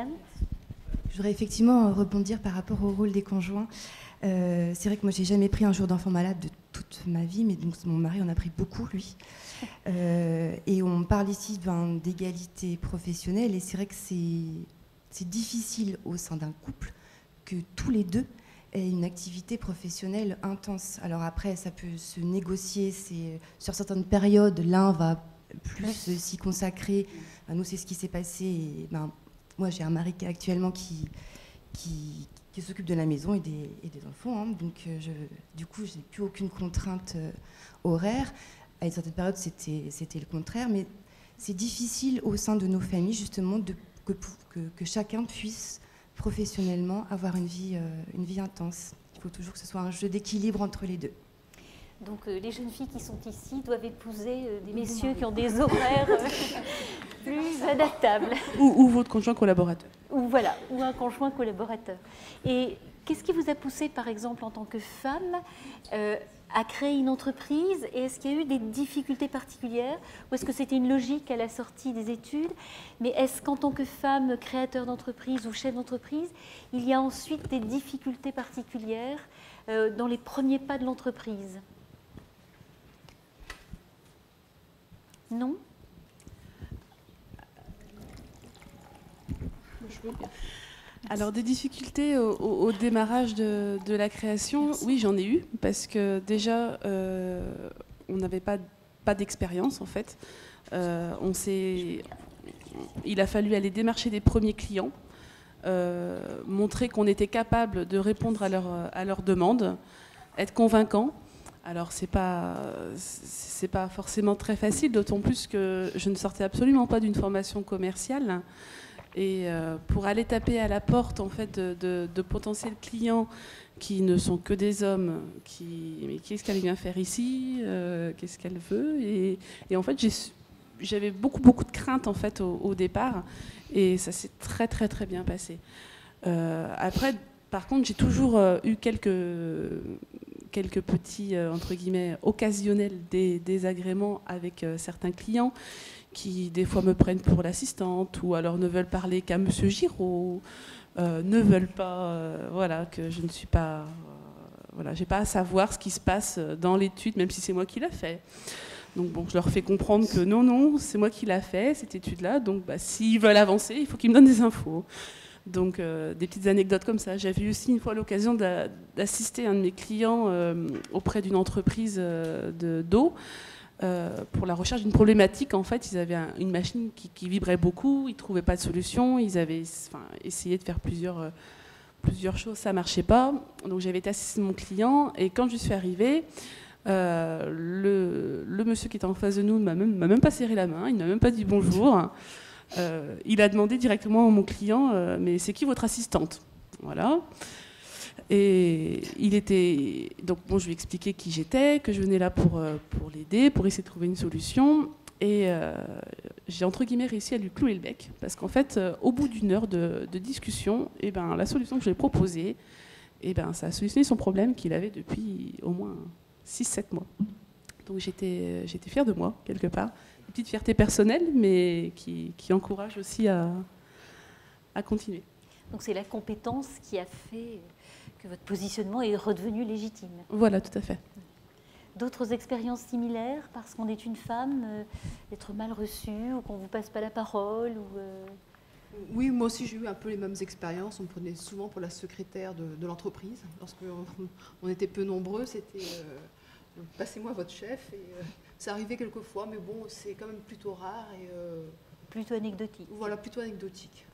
Je voudrais effectivement rebondir par rapport au rôle des conjoints. Euh, c'est vrai que moi, j'ai jamais pris un jour d'enfant malade de toute ma vie, mais donc mon mari en a pris beaucoup, lui. Euh, et on parle ici ben, d'égalité professionnelle, et c'est vrai que c'est difficile au sein d'un couple que tous les deux aient une activité professionnelle intense. Alors après, ça peut se négocier, c'est sur certaines périodes, l'un va plus s'y consacrer. Ben, nous, c'est ce qui s'est passé. Et, ben, moi, j'ai un mari qui, actuellement qui, qui, qui s'occupe de la maison et des, et des enfants, hein, donc euh, je, du coup, je n'ai plus aucune contrainte euh, horaire. À une certaine période, c'était le contraire, mais c'est difficile au sein de nos familles, justement, de, que, que, que chacun puisse professionnellement avoir une vie, euh, une vie intense. Il faut toujours que ce soit un jeu d'équilibre entre les deux. Donc euh, les jeunes filles qui sont ici doivent épouser euh, des messieurs qui ont des horaires euh, plus adaptables. Ou, ou votre conjoint collaborateur. Ou voilà, ou un conjoint collaborateur. Et qu'est-ce qui vous a poussé, par exemple, en tant que femme, euh, à créer une entreprise? Et est-ce qu'il y a eu des difficultés particulières? Ou est-ce que c'était une logique à la sortie des études? Mais est-ce qu'en tant que femme créateur d'entreprise ou chef d'entreprise, il y a ensuite des difficultés particulières euh, dans les premiers pas de l'entreprise? Non? Alors, des difficultés au, au, au démarrage de, de la création, Merci. Oui, j'en ai eu, parce que déjà, euh, on n'avait pas, pas d'expérience, en fait. Euh, on s'est, il a fallu aller démarcher des premiers clients, euh, montrer qu'on était capable de répondre à, leur, à leurs demandes, être convaincant. Alors, c'est pas, c'est pas forcément très facile, d'autant plus que je ne sortais absolument pas d'une formation commerciale. Et euh, pour aller taper à la porte en fait, de, de, de potentiels clients qui ne sont que des hommes, qui, mais qu'est-ce qu'elle vient faire ici, euh, qu'est-ce qu'elle veut, et, et en fait, j'avais beaucoup, beaucoup de craintes en fait, au, au départ, et ça s'est très, très, très bien passé. Euh, après, par contre, j'ai toujours euh, eu quelques... quelques petits, euh, entre guillemets, occasionnels dés désagréments avec euh, certains clients qui, des fois, me prennent pour l'assistante ou alors ne veulent parler qu'à Monsieur Giraud, euh, ne veulent pas, euh, voilà, que je ne suis pas... Euh, voilà, j'ai pas à savoir ce qui se passe dans l'étude, même si c'est moi qui l'ai fait. Donc, bon, je leur fais comprendre que non, non, c'est moi qui l'ai fait, cette étude-là, donc bah, s'ils veulent avancer, il faut qu'ils me donnent des infos. Donc, euh, des petites anecdotes comme ça. J'avais eu aussi une fois l'occasion d'assister un de mes clients euh, auprès d'une entreprise euh, d'eau euh, pour la recherche d'une problématique. En fait, ils avaient un, une machine qui, qui vibrait beaucoup, ils ne trouvaient pas de solution, ils avaient enfin, essayé de faire plusieurs, euh, plusieurs choses, ça ne marchait pas. Donc, j'avais été assister mon client et quand je suis arrivée, euh, le, le monsieur qui était en face de nous ne m'a même, même pas serré la main, il ne m'a même pas dit bonjour. Euh, il a demandé directement à mon client euh, mais c'est qui votre assistante? Voilà. Et il était donc bon, je lui ai expliqué qui j'étais, que je venais là pour euh, pour l'aider, pour essayer de trouver une solution. Et euh, j'ai entre guillemets réussi à lui clouer le bec parce qu'en fait, euh, au bout d'une heure de, de discussion, et ben la solution que je lui ai proposée, et ben ça a solutionné son problème qu'il avait depuis au moins six sept mois. Donc j'étais j'étais fière de moi quelque part. Une petite fierté personnelle, mais qui, qui encourage aussi à, à continuer. Donc c'est la compétence qui a fait que votre positionnement est redevenu légitime. Voilà, tout à fait. d'autres expériences similaires parce qu'on est une femme, euh, être mal reçue ou qu'on ne vous passe pas la parole ou, euh... Oui, moi aussi j'ai eu un peu les mêmes expériences. On me prenait souvent pour la secrétaire de, de l'entreprise. Lorsqu'on on était peu nombreux, c'était euh, passez-moi votre chef. Et, euh, ça arrivait quelquefois, mais bon, c'est quand même plutôt rare. Et, euh, plutôt anecdotique. Voilà, plutôt anecdotique.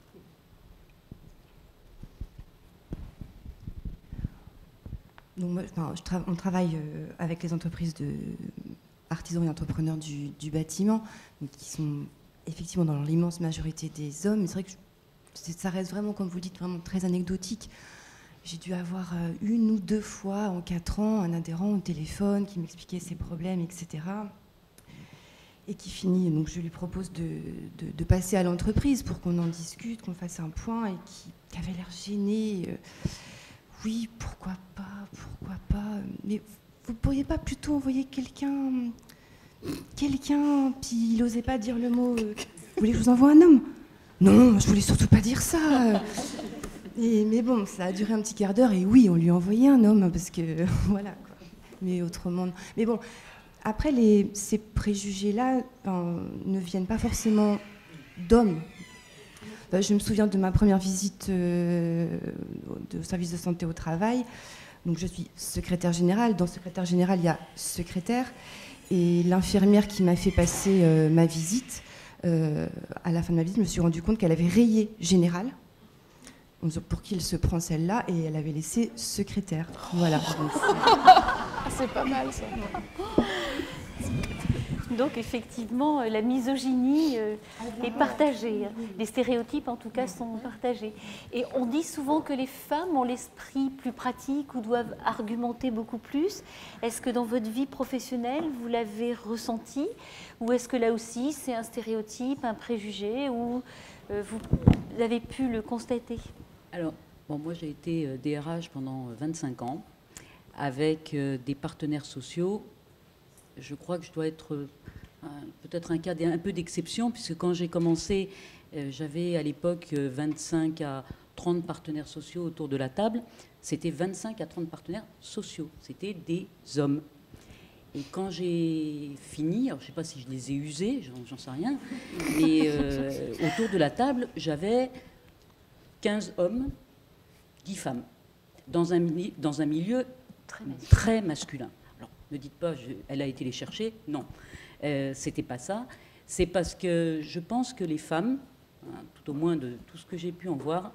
Donc, moi, enfin, je tra on travaille euh, avec les entreprises de artisans et entrepreneurs du, du bâtiment, donc, qui sont effectivement dans l'immense majorité des hommes. Mais c'est vrai que je, ça reste vraiment, comme vous le dites, vraiment très anecdotique. J'ai dû avoir euh, une ou deux fois en quatre ans un adhérent au téléphone qui m'expliquait ses problèmes, et cetera. Et qui finit, donc je lui propose de, de, de passer à l'entreprise pour qu'on en discute, qu'on fasse un point, et qui, qui avait l'air gêné. Euh, oui, pourquoi pas, pourquoi pas. Mais vous pourriez pas plutôt envoyer quelqu'un, quelqu'un, puis il n'osait pas dire le mot. Euh, vous voulez que je vous envoie un homme? Non, je voulais surtout pas dire ça. Et, mais bon, ça a duré un petit quart d'heure, et oui, on lui a envoyé un homme, parce que voilà, quoi. Mais autrement, non. Mais bon. Après, les, ces préjugés-là ben, ne viennent pas forcément d'hommes. Ben, je me souviens de ma première visite euh, au service de santé au travail. Donc, je suis secrétaire générale. Dans secrétaire générale, il y a secrétaire. Et l'infirmière qui m'a fait passer euh, ma visite, euh, à la fin de ma visite, je me suis rendu compte qu'elle avait rayé général. Pour qui elle se prend celle-là, et elle avait laissé secrétaire. Voilà. C'est pas mal ça. Donc effectivement, la misogynie euh, est partagée. Les stéréotypes, en tout cas, sont partagés. Et on dit souvent que les femmes ont l'esprit plus pratique ou doivent argumenter beaucoup plus. Est-ce que dans votre vie professionnelle, vous l'avez ressenti? Ou est-ce que là aussi, c'est un stéréotype, un préjugé, ou euh, vous avez pu le constater? Alors, bon, moi j'ai été D R H pendant vingt-cinq ans avec euh, des partenaires sociaux. Je crois que je dois être euh, peut-être un cas un peu d'exception, puisque quand j'ai commencé, euh, j'avais à l'époque euh, vingt-cinq à trente partenaires sociaux autour de la table. C'était vingt-cinq à trente partenaires sociaux, c'était des hommes. Et quand j'ai fini, alors je ne sais pas si je les ai usés, j'en sais rien, mais euh, autour de la table, j'avais quinze hommes, dix femmes, dans un, dans un milieu très masculin. Très masculin. Alors, ne dites pas, je, elle a été les chercher, non, euh, c'était pas ça. C'est parce que je pense que les femmes, hein, tout au moins de tout ce que j'ai pu en voir,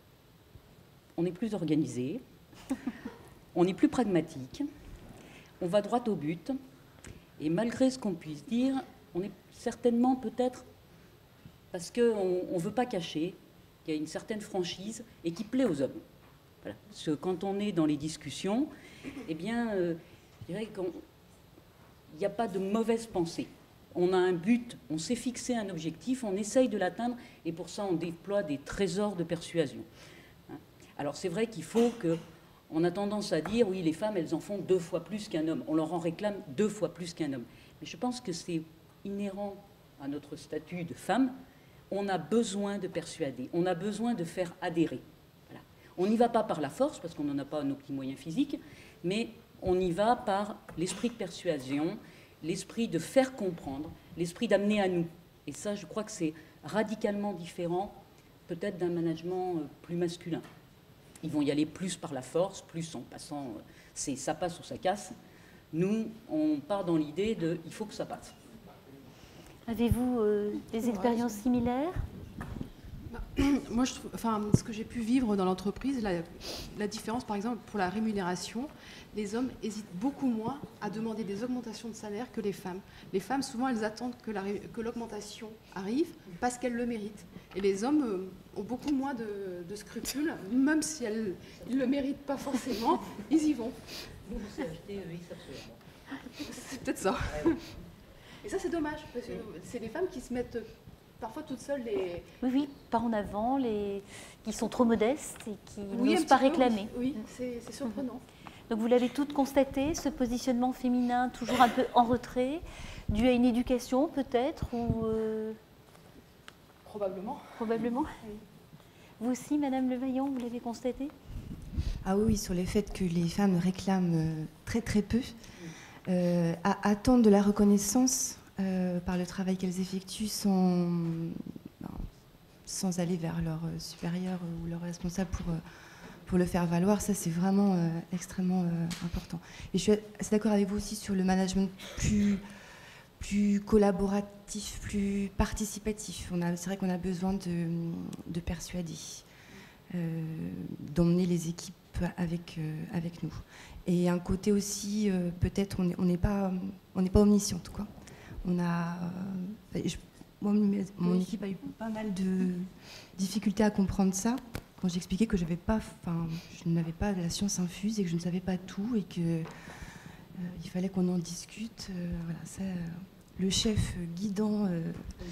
on est plus organisées, on est plus pragmatique, on va droit au but, et malgré ce qu'on puisse dire, on est certainement peut-être, parce qu'on ne veut pas cacher, il y a une certaine franchise et qui plaît aux hommes. Voilà. Parce que quand on est dans les discussions, eh bien, euh, je dirais qu'il n'y a pas de mauvaise pensée. On a un but, on s'est fixé un objectif, on essaye de l'atteindre, et pour ça, on déploie des trésors de persuasion. Hein. Alors, c'est vrai qu'il faut que... On a tendance à dire, oui, les femmes, elles en font deux fois plus qu'un homme. On leur en réclame deux fois plus qu'un homme. Mais je pense que c'est inhérent à notre statut de femme. On a besoin de persuader, on a besoin de faire adhérer. Voilà. On n'y va pas par la force, parce qu'on n'en a pas nos petits moyens physiques, mais on y va par l'esprit de persuasion, l'esprit de faire comprendre, l'esprit d'amener à nous. Et ça, je crois que c'est radicalement différent, peut-être d'un management plus masculin. Ils vont y aller plus par la force, plus en passant, c'est ça passe ou ça casse. Nous, on part dans l'idée de il faut que ça passe. Avez-vous euh, des expériences similaires? Moi, je trouve, enfin, ce que j'ai pu vivre dans l'entreprise, la, la différence, par exemple, pour la rémunération, les hommes hésitent beaucoup moins à demander des augmentations de salaire que les femmes. Les femmes, souvent, elles attendent que l'augmentation arrive parce qu'elles le méritent. Et les hommes euh, ont beaucoup moins de, de scrupules, même si elles ne le méritent pas forcément, ils y vont. C'est peut-être ça. Et ça, c'est dommage, parce que c'est les femmes qui se mettent parfois toutes seules les... Oui, oui, pas en avant, les... qui sont trop modestes et qui oui, n'osent pas réclamer. Oui, oui c'est surprenant. Donc vous l'avez toutes constaté, ce positionnement féminin toujours un peu en retrait, dû à une éducation peut-être ou euh... Probablement. Probablement. Oui. Vous aussi, Madame Levaillant, vous l'avez constaté? Ah oui, sur le fait que les femmes réclament très très peu. euh, à attendre de la reconnaissance euh, par le travail qu'elles effectuent sans, sans aller vers leur supérieur ou leur responsable pour, pour le faire valoir. Ça, c'est vraiment euh, extrêmement euh, important. Et je suis assez d'accord avec vous aussi sur le management plus, plus collaboratif, plus participatif. On a, c'est vrai qu'on a besoin de, de persuader, euh, d'emmener les équipes avec, euh, avec nous. Et un côté aussi, euh, peut-être, on n'est pas, on n'est pas omnisciente, quoi. On a, euh, je, moi, mon équipe a eu pas mal de difficultés à comprendre ça quand j'expliquais que j'avais pas, enfin, je n'avais pas la science infuse et que je ne savais pas tout et que euh, il fallait qu'on en discute. Euh, voilà, ça, euh, le chef guidant, euh,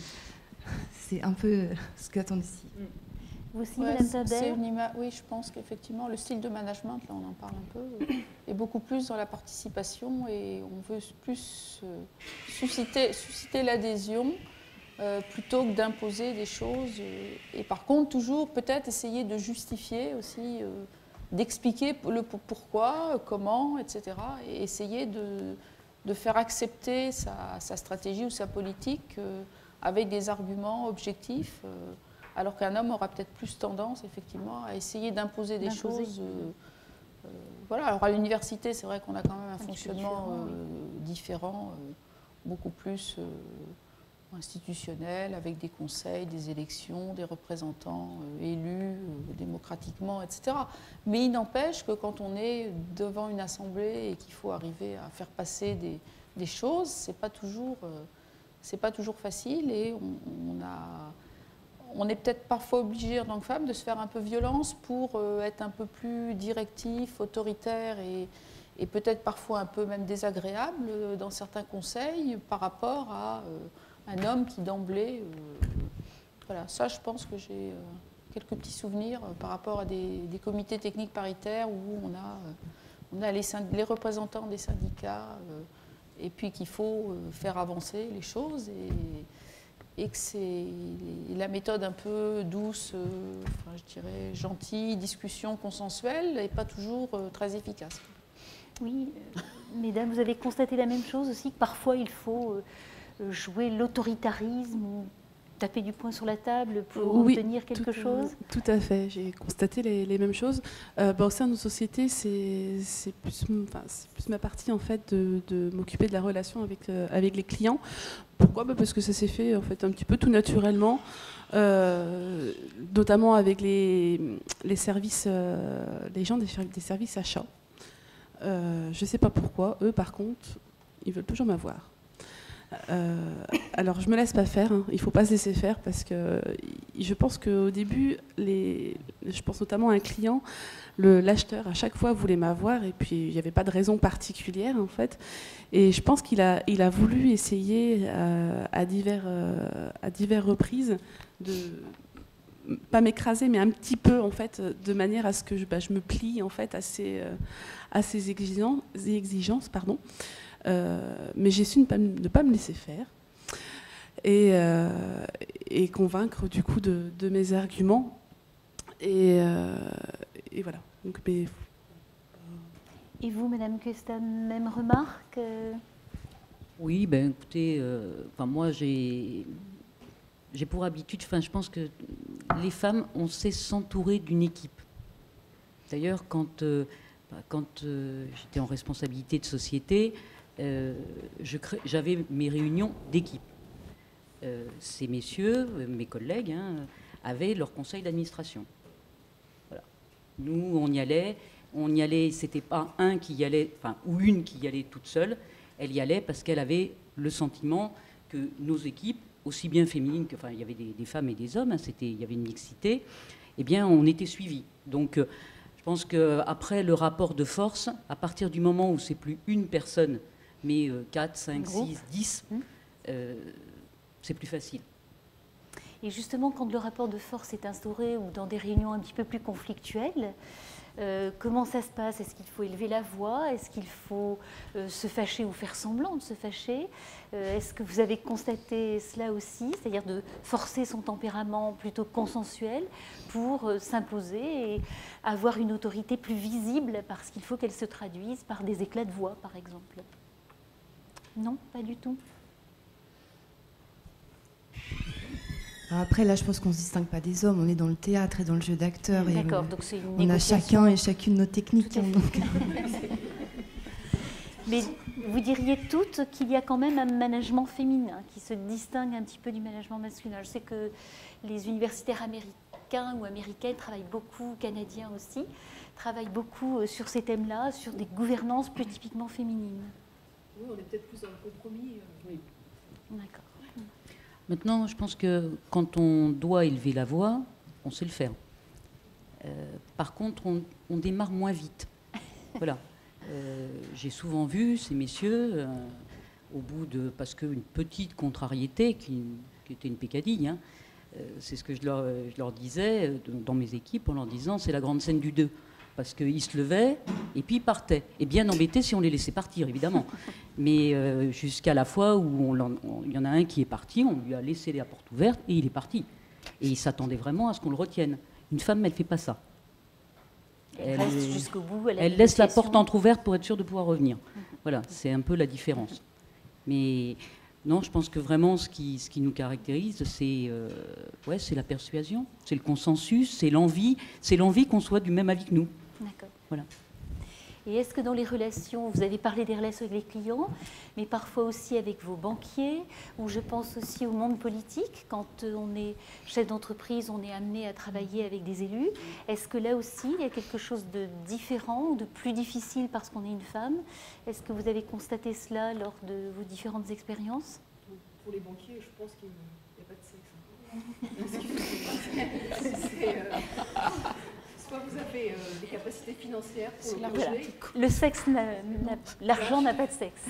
c'est un peu ce qu'attend ici. Vous aussi, Ouais, Madame c'est Tabert? une ima- Oui, je pense qu'effectivement, le style de management, là on en parle un peu, est beaucoup plus dans la participation et on veut plus euh, susciter, susciter l'adhésion euh, plutôt que d'imposer des choses. euh, et par contre, toujours peut-être essayer de justifier aussi, euh, d'expliquer le pour- pourquoi, comment, et cetera. Et essayer de, de faire accepter sa, sa stratégie ou sa politique euh, avec des arguments objectifs. euh, Alors qu'un homme aura peut-être plus tendance, effectivement, à essayer d'imposer des D'imposer. choses. euh, euh, voilà. Alors à l'université, c'est vrai qu'on a quand même un, Un petit peu fonctionnement différent, euh, différent, euh, beaucoup plus euh, institutionnel, avec des conseils, des élections, des représentants euh, élus euh, démocratiquement, et cetera. Mais il n'empêche que quand on est devant une assemblée et qu'il faut arriver à faire passer des, des choses, c'est pas toujours, euh, c'est pas toujours facile et on, on a On est peut-être parfois obligé en tant que femme de se faire un peu violence pour euh, être un peu plus directif, autoritaire et, et peut-être parfois un peu même désagréable euh, dans certains conseils par rapport à euh, un homme qui d'emblée... euh, voilà, ça je pense que j'ai euh, quelques petits souvenirs euh, par rapport à des, des comités techniques paritaires où on a, euh, on a les, synd- les représentants des syndicats euh, et puis qu'il faut euh, faire avancer les choses et... et que c'est la méthode un peu douce, euh, enfin, je dirais gentille, discussion consensuelle, n'est pas toujours euh, très efficace. Oui, euh, mesdames, vous avez constaté la même chose aussi, que parfois il faut euh, jouer l'autoritarisme ou taper du poing sur la table pour Oui, obtenir quelque tout, chose? Tout à fait, j'ai constaté les, les mêmes choses. Euh, bah, au sein de nos sociétés, c'est c'est plus, enfin, c'est plus ma partie en fait de, de m'occuper de la relation avec, euh, avec les clients. Pourquoi? Bah, parce que ça s'est fait en fait un petit peu tout naturellement, euh, notamment avec les, les services, euh, les gens des, des services achats. Euh, je ne sais pas pourquoi, eux par contre, ils veulent toujours m'avoir. Euh, alors je me laisse pas faire, hein. Il faut pas se laisser faire parce que je pense qu'au début, les, je pense notamment à un client, le, l'acheteur à chaque fois voulait m'avoir et puis il n'y avait pas de raison particulière en fait. Et je pense qu'il a, il a voulu essayer euh, à, divers, euh, à diverses reprises de pas m'écraser, mais un petit peu en fait, de manière à ce que je, bah, je me plie en fait à ces, euh, à ces exigences, exigences pardon. Euh, mais j'ai su ne pas, ne pas me laisser faire et, euh, et convaincre du coup de, de mes arguments et, euh, et voilà. Donc, mais... Et vous, Madame Cuesta, même remarque? Oui, ben écoutez, euh, enfin moi j'ai j'ai pour habitude, enfin je pense que les femmes, on sait s'entourer d'une équipe. D'ailleurs, quand euh, quand euh, j'étais en responsabilité de société, Euh, je crée, j'avais mes réunions d'équipe. Euh, ces messieurs, mes collègues, hein, avaient leur conseil d'administration. Voilà. Nous, on y allait. On y allait. C'était pas un qui y allait, enfin, ou une qui y allait toute seule. Elle y allait parce qu'elle avait le sentiment que nos équipes, aussi bien féminines que, enfin, il y avait des, des femmes et des hommes. Hein, c'était, il y avait une mixité. Eh bien, on était suivis. Donc, euh, je pense qu'après le rapport de force, à partir du moment où c'est plus une personne mais quatre, cinq, six, dix, euh, c'est plus facile. Et justement, quand le rapport de force est instauré ou dans des réunions un petit peu plus conflictuelles, euh, comment ça se passe? Est-ce qu'il faut élever la voix? Est-ce qu'il faut euh, se fâcher ou faire semblant de se fâcher? euh, Est-ce que vous avez constaté cela aussi, c'est-à-dire de forcer son tempérament plutôt consensuel pour euh, s'imposer et avoir une autorité plus visible parce qu'il faut qu'elle se traduise par des éclats de voix, par exemple? Non, pas du tout. Après, là, je pense qu'on ne se distingue pas des hommes. On est dans le théâtre et dans le jeu d'acteur. D'accord, donc c'est une On a chacun et chacune nos techniques. Hein, donc. Mais vous diriez toutes qu'il y a quand même un management féminin qui se distingue un petit peu du management masculin. Je sais que les universitaires américains ou américaines travaillent beaucoup, canadiens aussi, travaillent beaucoup sur ces thèmes-là, sur des gouvernances plus typiquement féminines. Oui, on est peut-être plus dans le compromis. Oui. D'accord. Maintenant, je pense que quand on doit élever la voix, on sait le faire. Euh, par contre, on, on démarre moins vite. Voilà. Euh, j'ai souvent vu ces messieurs, euh, au bout de... Parce qu'une petite contrariété, qui, qui était une pécadille, hein, euh, c'est ce que je leur, je leur disais dans mes équipes, en leur disant, c'est la grande scène du deux. Parce qu'ils se levaient et puis ils partaient. Et bien embêtés si on les laissait partir, évidemment. Mais euh, jusqu'à la fois où il y en a un qui est parti, on lui a laissé la porte ouverte et il est parti. Et il s'attendait vraiment à ce qu'on le retienne. Une femme, elle ne fait pas ça. Elle, elle reste jusqu'au bout. Elle, elle laisse la porte entrouverte pour être sûre de pouvoir revenir. Voilà, c'est un peu la différence. Mais non, je pense que vraiment ce qui, ce qui nous caractérise, c'est euh, ouais, c'est la persuasion, c'est le consensus, c'est l'envie, c'est l'envie qu'on soit du même avis que nous. D'accord. Voilà. Et est-ce que dans les relations, vous avez parlé des relations avec les clients, mais parfois aussi avec vos banquiers, ou je pense aussi au monde politique, quand on est chef d'entreprise, on est amené à travailler avec des élus, est-ce que là aussi, il y a quelque chose de différent ou de plus difficile parce qu'on est une femme? Est-ce que vous avez constaté cela lors de vos différentes expériences? Pour les banquiers, je pense qu'il n'y a pas de sexe. C'est... Euh... Soit vous avez euh, des capacités financières pour le projet. Le sexe, l'argent n'a pas de sexe.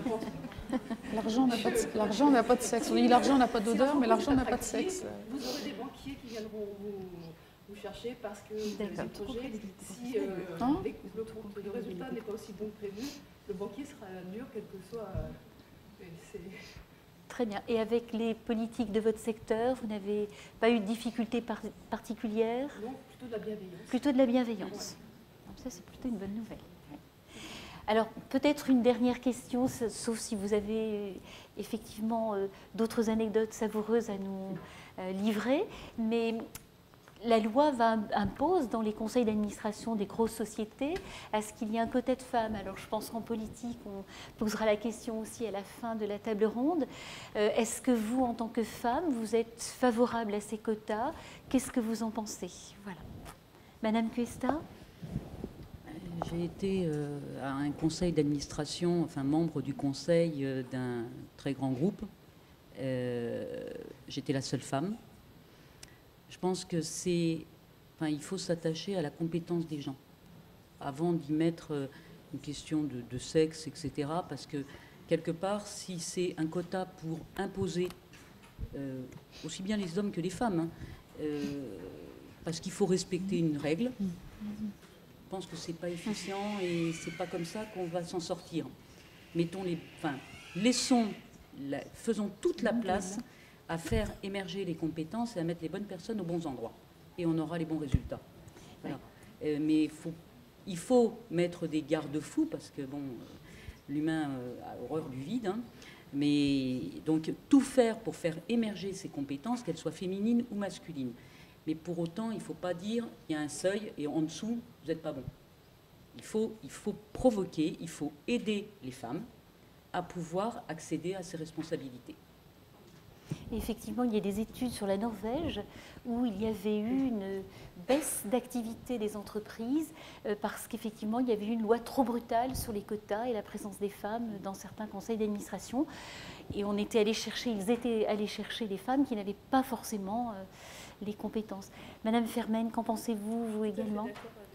L'argent n'a pas, de... pas de sexe. On dit l'argent n'a pas d'odeur, mais l'argent n'a pas de sexe. Vous aurez des banquiers qui viendront vous, vous chercher parce que vous avez un projet. Si euh, hein les, le, le résultat n'est pas aussi bon que prévu, le banquier sera dur, quel que soit. Euh, Très bien. Et avec les politiques de votre secteur, vous n'avez pas eu de difficultés par particulières? Non, plutôt de la bienveillance. Plutôt de la bienveillance. Ouais. Ça, c'est plutôt une bonne nouvelle. Alors, peut-être une dernière question, sauf si vous avez effectivement euh, d'autres anecdotes savoureuses à nous euh, livrer, mais la loi va, impose dans les conseils d'administration des grosses sociétés à ce qu'il y ait un quota de femmes. Alors je pense qu'en politique, on posera la question aussi à la fin de la table ronde. Euh, est-ce que vous, en tant que femme, vous êtes favorable à ces quotas? Qu'est-ce que vous en pensez? Voilà. Madame Cuesta? J'ai été euh, à un conseil d'administration, enfin membre du conseil euh, d'un très grand groupe. Euh, J'étais la seule femme. Je pense que c'est, enfin, il faut s'attacher à la compétence des gens avant d'y mettre une question de, de sexe, et cetera. Parce que quelque part, si c'est un quota pour imposer euh, aussi bien les hommes que les femmes, hein, euh, parce qu'il faut respecter une règle, je pense que c'est pas efficient et c'est pas comme ça qu'on va s'en sortir. Mettons les, enfin, laissons, la, faisons toute la place à faire émerger les compétences et à mettre les bonnes personnes aux bons endroits. Et on aura les bons résultats. Voilà. Euh, mais faut, il faut mettre des garde-fous, parce que bon, l'humain a horreur du vide. Hein, mais donc, tout faire pour faire émerger ces compétences, qu'elles soient féminines ou masculines. Mais pour autant, il ne faut pas dire il y a un seuil et en dessous, vous n'êtes pas bon. Il faut, il faut provoquer, il faut aider les femmes à pouvoir accéder à ces responsabilités. Et effectivement, il y a des études sur la Norvège où il y avait eu une baisse d'activité des entreprises euh, parce qu'effectivement, il y avait eu une loi trop brutale sur les quotas et la présence des femmes dans certains conseils d'administration. Et on était allé chercher, ils étaient allés chercher des femmes qui n'avaient pas forcément euh, les compétences. Madame Fermen, qu'en pensez-vous, vous également?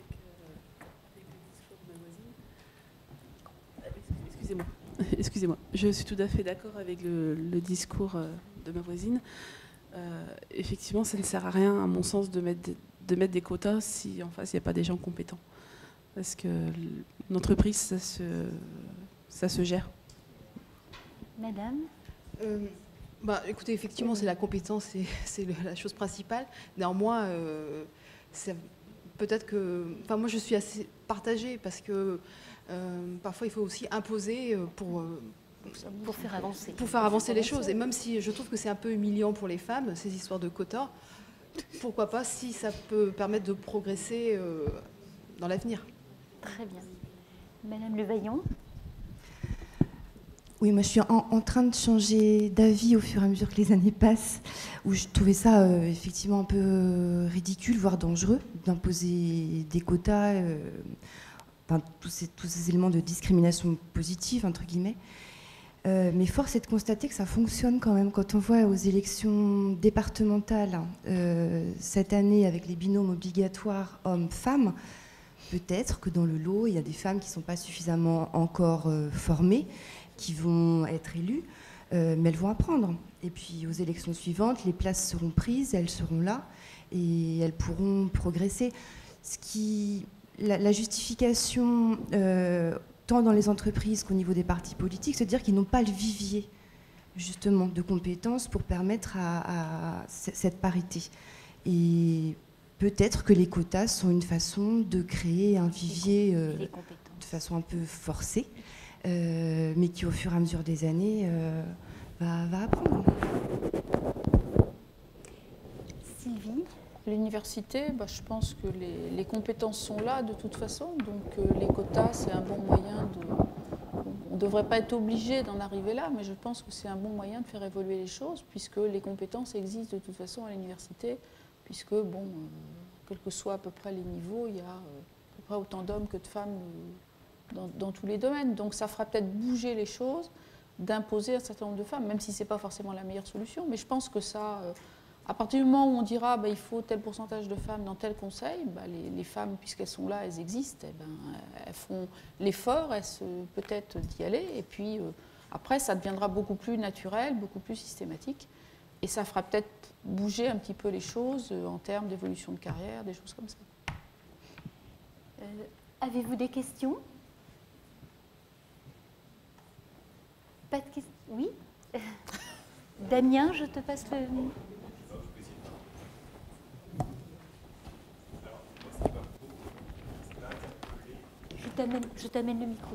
Excusez-moi. Excusez-moi. Je suis tout à fait d'accord avec le, le discours de ma voisine. Euh, effectivement, ça ne sert à rien, à mon sens, de mettre, de mettre des quotas si en face, il n'y a pas des gens compétents. Parce que l'entreprise, ça se, ça se gère. Madame euh, bah, écoutez, effectivement, c'est la compétence, c'est la chose principale. Néanmoins, euh, peut-être que... Enfin, moi, je suis assez partagée parce que euh, parfois, il faut aussi imposer pour... Euh, pour faire avancer. Pour faire avancer les choses. Et même si je trouve que c'est un peu humiliant pour les femmes, ces histoires de quotas, pourquoi pas si ça peut permettre de progresser euh, dans l'avenir. Très bien. Madame Levaillant. Oui, moi je suis en, en train de changer d'avis au fur et à mesure que les années passent, où je trouvais ça euh, effectivement un peu ridicule, voire dangereux, d'imposer des quotas, euh, enfin, tous, ces, tous ces éléments de discrimination positive, entre guillemets. Euh, mais force est de constater que ça fonctionne quand même. Quand on voit aux élections départementales euh, cette année avec les binômes obligatoires hommes-femmes, peut-être que dans le lot, il y a des femmes qui ne sont pas suffisamment encore euh, formées, qui vont être élues, euh, mais elles vont apprendre. Et puis aux élections suivantes, les places seront prises, elles seront là, et elles pourront progresser. Ce qui, la, la justification, euh, tant dans les entreprises qu'au niveau des partis politiques, c'est de dire qu'ils n'ont pas le vivier, justement, de compétences pour permettre à, à cette parité. Et peut-être que les quotas sont une façon de créer un vivier euh, de façon un peu forcée, Euh, mais qui au fur et à mesure des années euh, va, va apprendre. Sylvie. L'université, bah, je pense que les, les compétences sont là de toute façon, donc euh, les quotas c'est un bon moyen de... On ne devrait pas être obligé d'en arriver là, mais je pense que c'est un bon moyen de faire évoluer les choses, puisque les compétences existent de toute façon à l'université, puisque, bon, euh, quels que soient à peu près les niveaux, il y a euh, à peu près autant d'hommes que de femmes euh, Dans, dans tous les domaines. Donc ça fera peut-être bouger les choses, d'imposer un certain nombre de femmes, même si ce n'est pas forcément la meilleure solution. Mais je pense que ça, euh, à partir du moment où on dira bah, il faut tel pourcentage de femmes dans tel conseil, bah, les, les femmes, puisqu'elles sont là, elles existent, eh ben, elles font l'effort, elles se, peut-être d'y aller. Et puis euh, après, ça deviendra beaucoup plus naturel, beaucoup plus systématique. Et ça fera peut-être bouger un petit peu les choses euh, en termes d'évolution de carrière, des choses comme ça. Euh, avez-vous des questions ? Pas de questions ? Oui. Damien, je te passe le... Je t'amène, je t'amène le micro.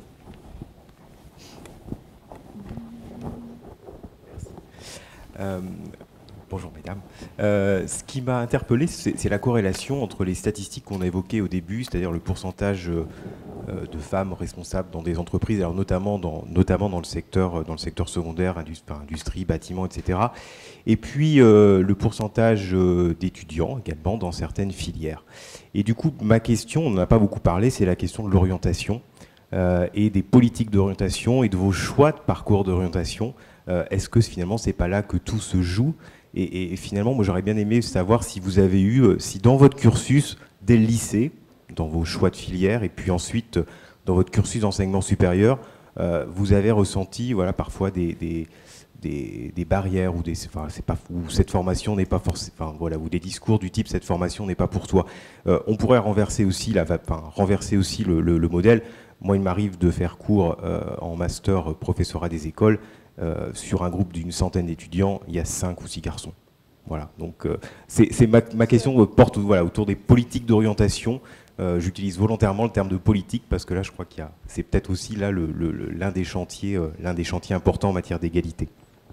Euh, bonjour mesdames. Euh, ce qui m'a interpellé, c'est, c'est la corrélation entre les statistiques qu'on a évoquées au début, c'est-à-dire le pourcentage euh, de femmes responsables dans des entreprises, alors notamment dans, notamment dans le secteur, dans le secteur secondaire, industrie, industrie bâtiment, et cetera. Et puis euh, le pourcentage euh, d'étudiants également dans certaines filières. Et du coup, ma question, on n'en a pas beaucoup parlé, c'est la question de l'orientation euh, et des politiques d'orientation et de vos choix de parcours d'orientation. Euh, est-ce que finalement, c'est pas là que tout se joue ? et, et, et finalement, moi, j'aurais bien aimé savoir si vous avez eu, si dans votre cursus, dès le lycée, dans vos choix de filière, et puis ensuite dans votre cursus d'enseignement supérieur, euh, vous avez ressenti voilà, parfois des, des, des, des barrières, ou, des, enfin, c'est pas, ou cette formation n'est pas forcément, enfin, voilà, ou des discours du type cette formation n'est pas pour toi. Euh, on pourrait renverser aussi, la, enfin, renverser aussi le, le, le modèle. Moi, il m'arrive de faire cours euh, en master professorat des écoles. Euh, sur un groupe d'une centaine d'étudiants, il y a cinq ou six garçons. Voilà, donc euh, c'est, c'est ma, ma question porte voilà, autour des politiques d'orientation. Euh, j'utilise volontairement le terme de politique parce que là, je crois qu'il y a, c'est peut-être aussi là le, le, le, l'un des chantiers, euh, l'un des chantiers importants en matière d'égalité.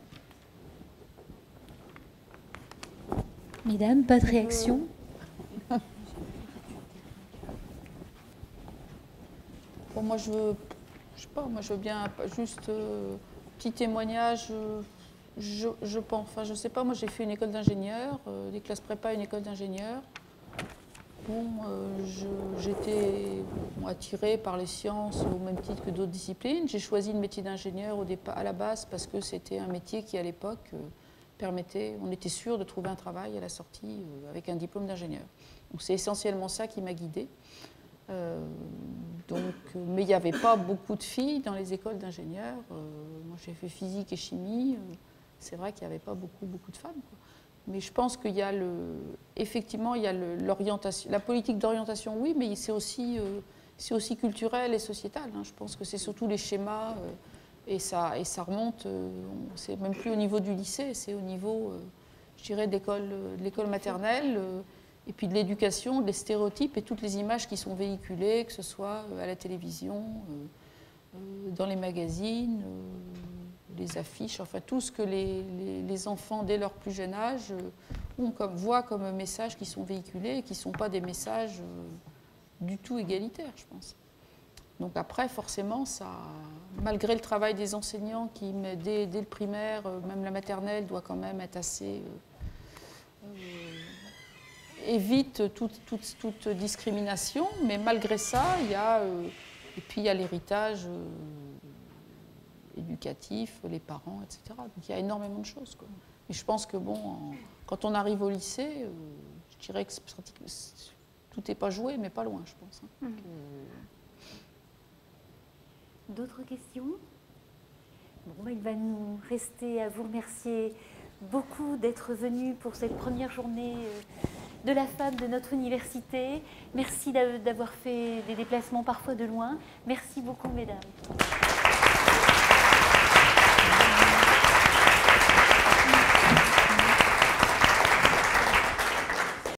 Mesdames, pas de réaction ? Bon, moi, je veux, je sais pas, moi, je veux bien juste euh, petit témoignage. Euh, je, je pense, enfin, je sais pas, moi, j'ai fait une école d'ingénieur, euh, des classes prépa, une école d'ingénieur. Bon, euh, je, j'étais bon, attirée par les sciences au même titre que d'autres disciplines. J'ai choisi le métier d'ingénieur au départ, à la base, parce que c'était un métier qui, à l'époque, euh, permettait, on était sûr de trouver un travail à la sortie euh, avec un diplôme d'ingénieur. Donc, c'est essentiellement ça qui m'a guidée. Euh, donc, mais il n'y avait pas beaucoup de filles dans les écoles d'ingénieurs. Euh, moi, j'ai fait physique et chimie. Euh, c'est vrai qu'il n'y avait pas beaucoup, beaucoup de femmes, quoi. Mais je pense qu'il y a le, effectivement, il y a le, l'orientation, la politique d'orientation, oui, mais c'est aussi, euh, c'est aussi culturel et sociétal. Hein. Je pense que c'est surtout les schémas euh, et, ça, et ça remonte. Euh, c'est même plus au niveau du lycée, c'est au niveau, euh, je dirais, de l'école, de l'école maternelle. Euh, Et puis de l'éducation, des stéréotypes et toutes les images qui sont véhiculées, que ce soit à la télévision, euh, dans les magazines, euh, les affiches, enfin tout ce que les, les, les enfants, dès leur plus jeune âge, ont comme, voient comme messages qui sont véhiculés et qui ne sont pas des messages du tout égalitaires, je pense. Donc après, forcément, ça, malgré le travail des enseignants qui, dès, dès le primaire, même la maternelle, doit quand même être assez... Euh, euh, évite toute, toute, toute discrimination, mais malgré ça, il y a... Euh, et puis il y a l'héritage euh, éducatif, les parents, et cetera. Donc il y a énormément de choses, quoi. Et je pense que, bon, en, quand on arrive au lycée, euh, je dirais que tout n'est pas joué, mais pas loin, je pense. Hein. Mmh. Donc, euh, D'autres questions? Bon, il va nous rester à vous remercier beaucoup d'être venu pour cette première journée de la femme de notre université. Merci d'avoir fait des déplacements parfois de loin. Merci beaucoup, mesdames.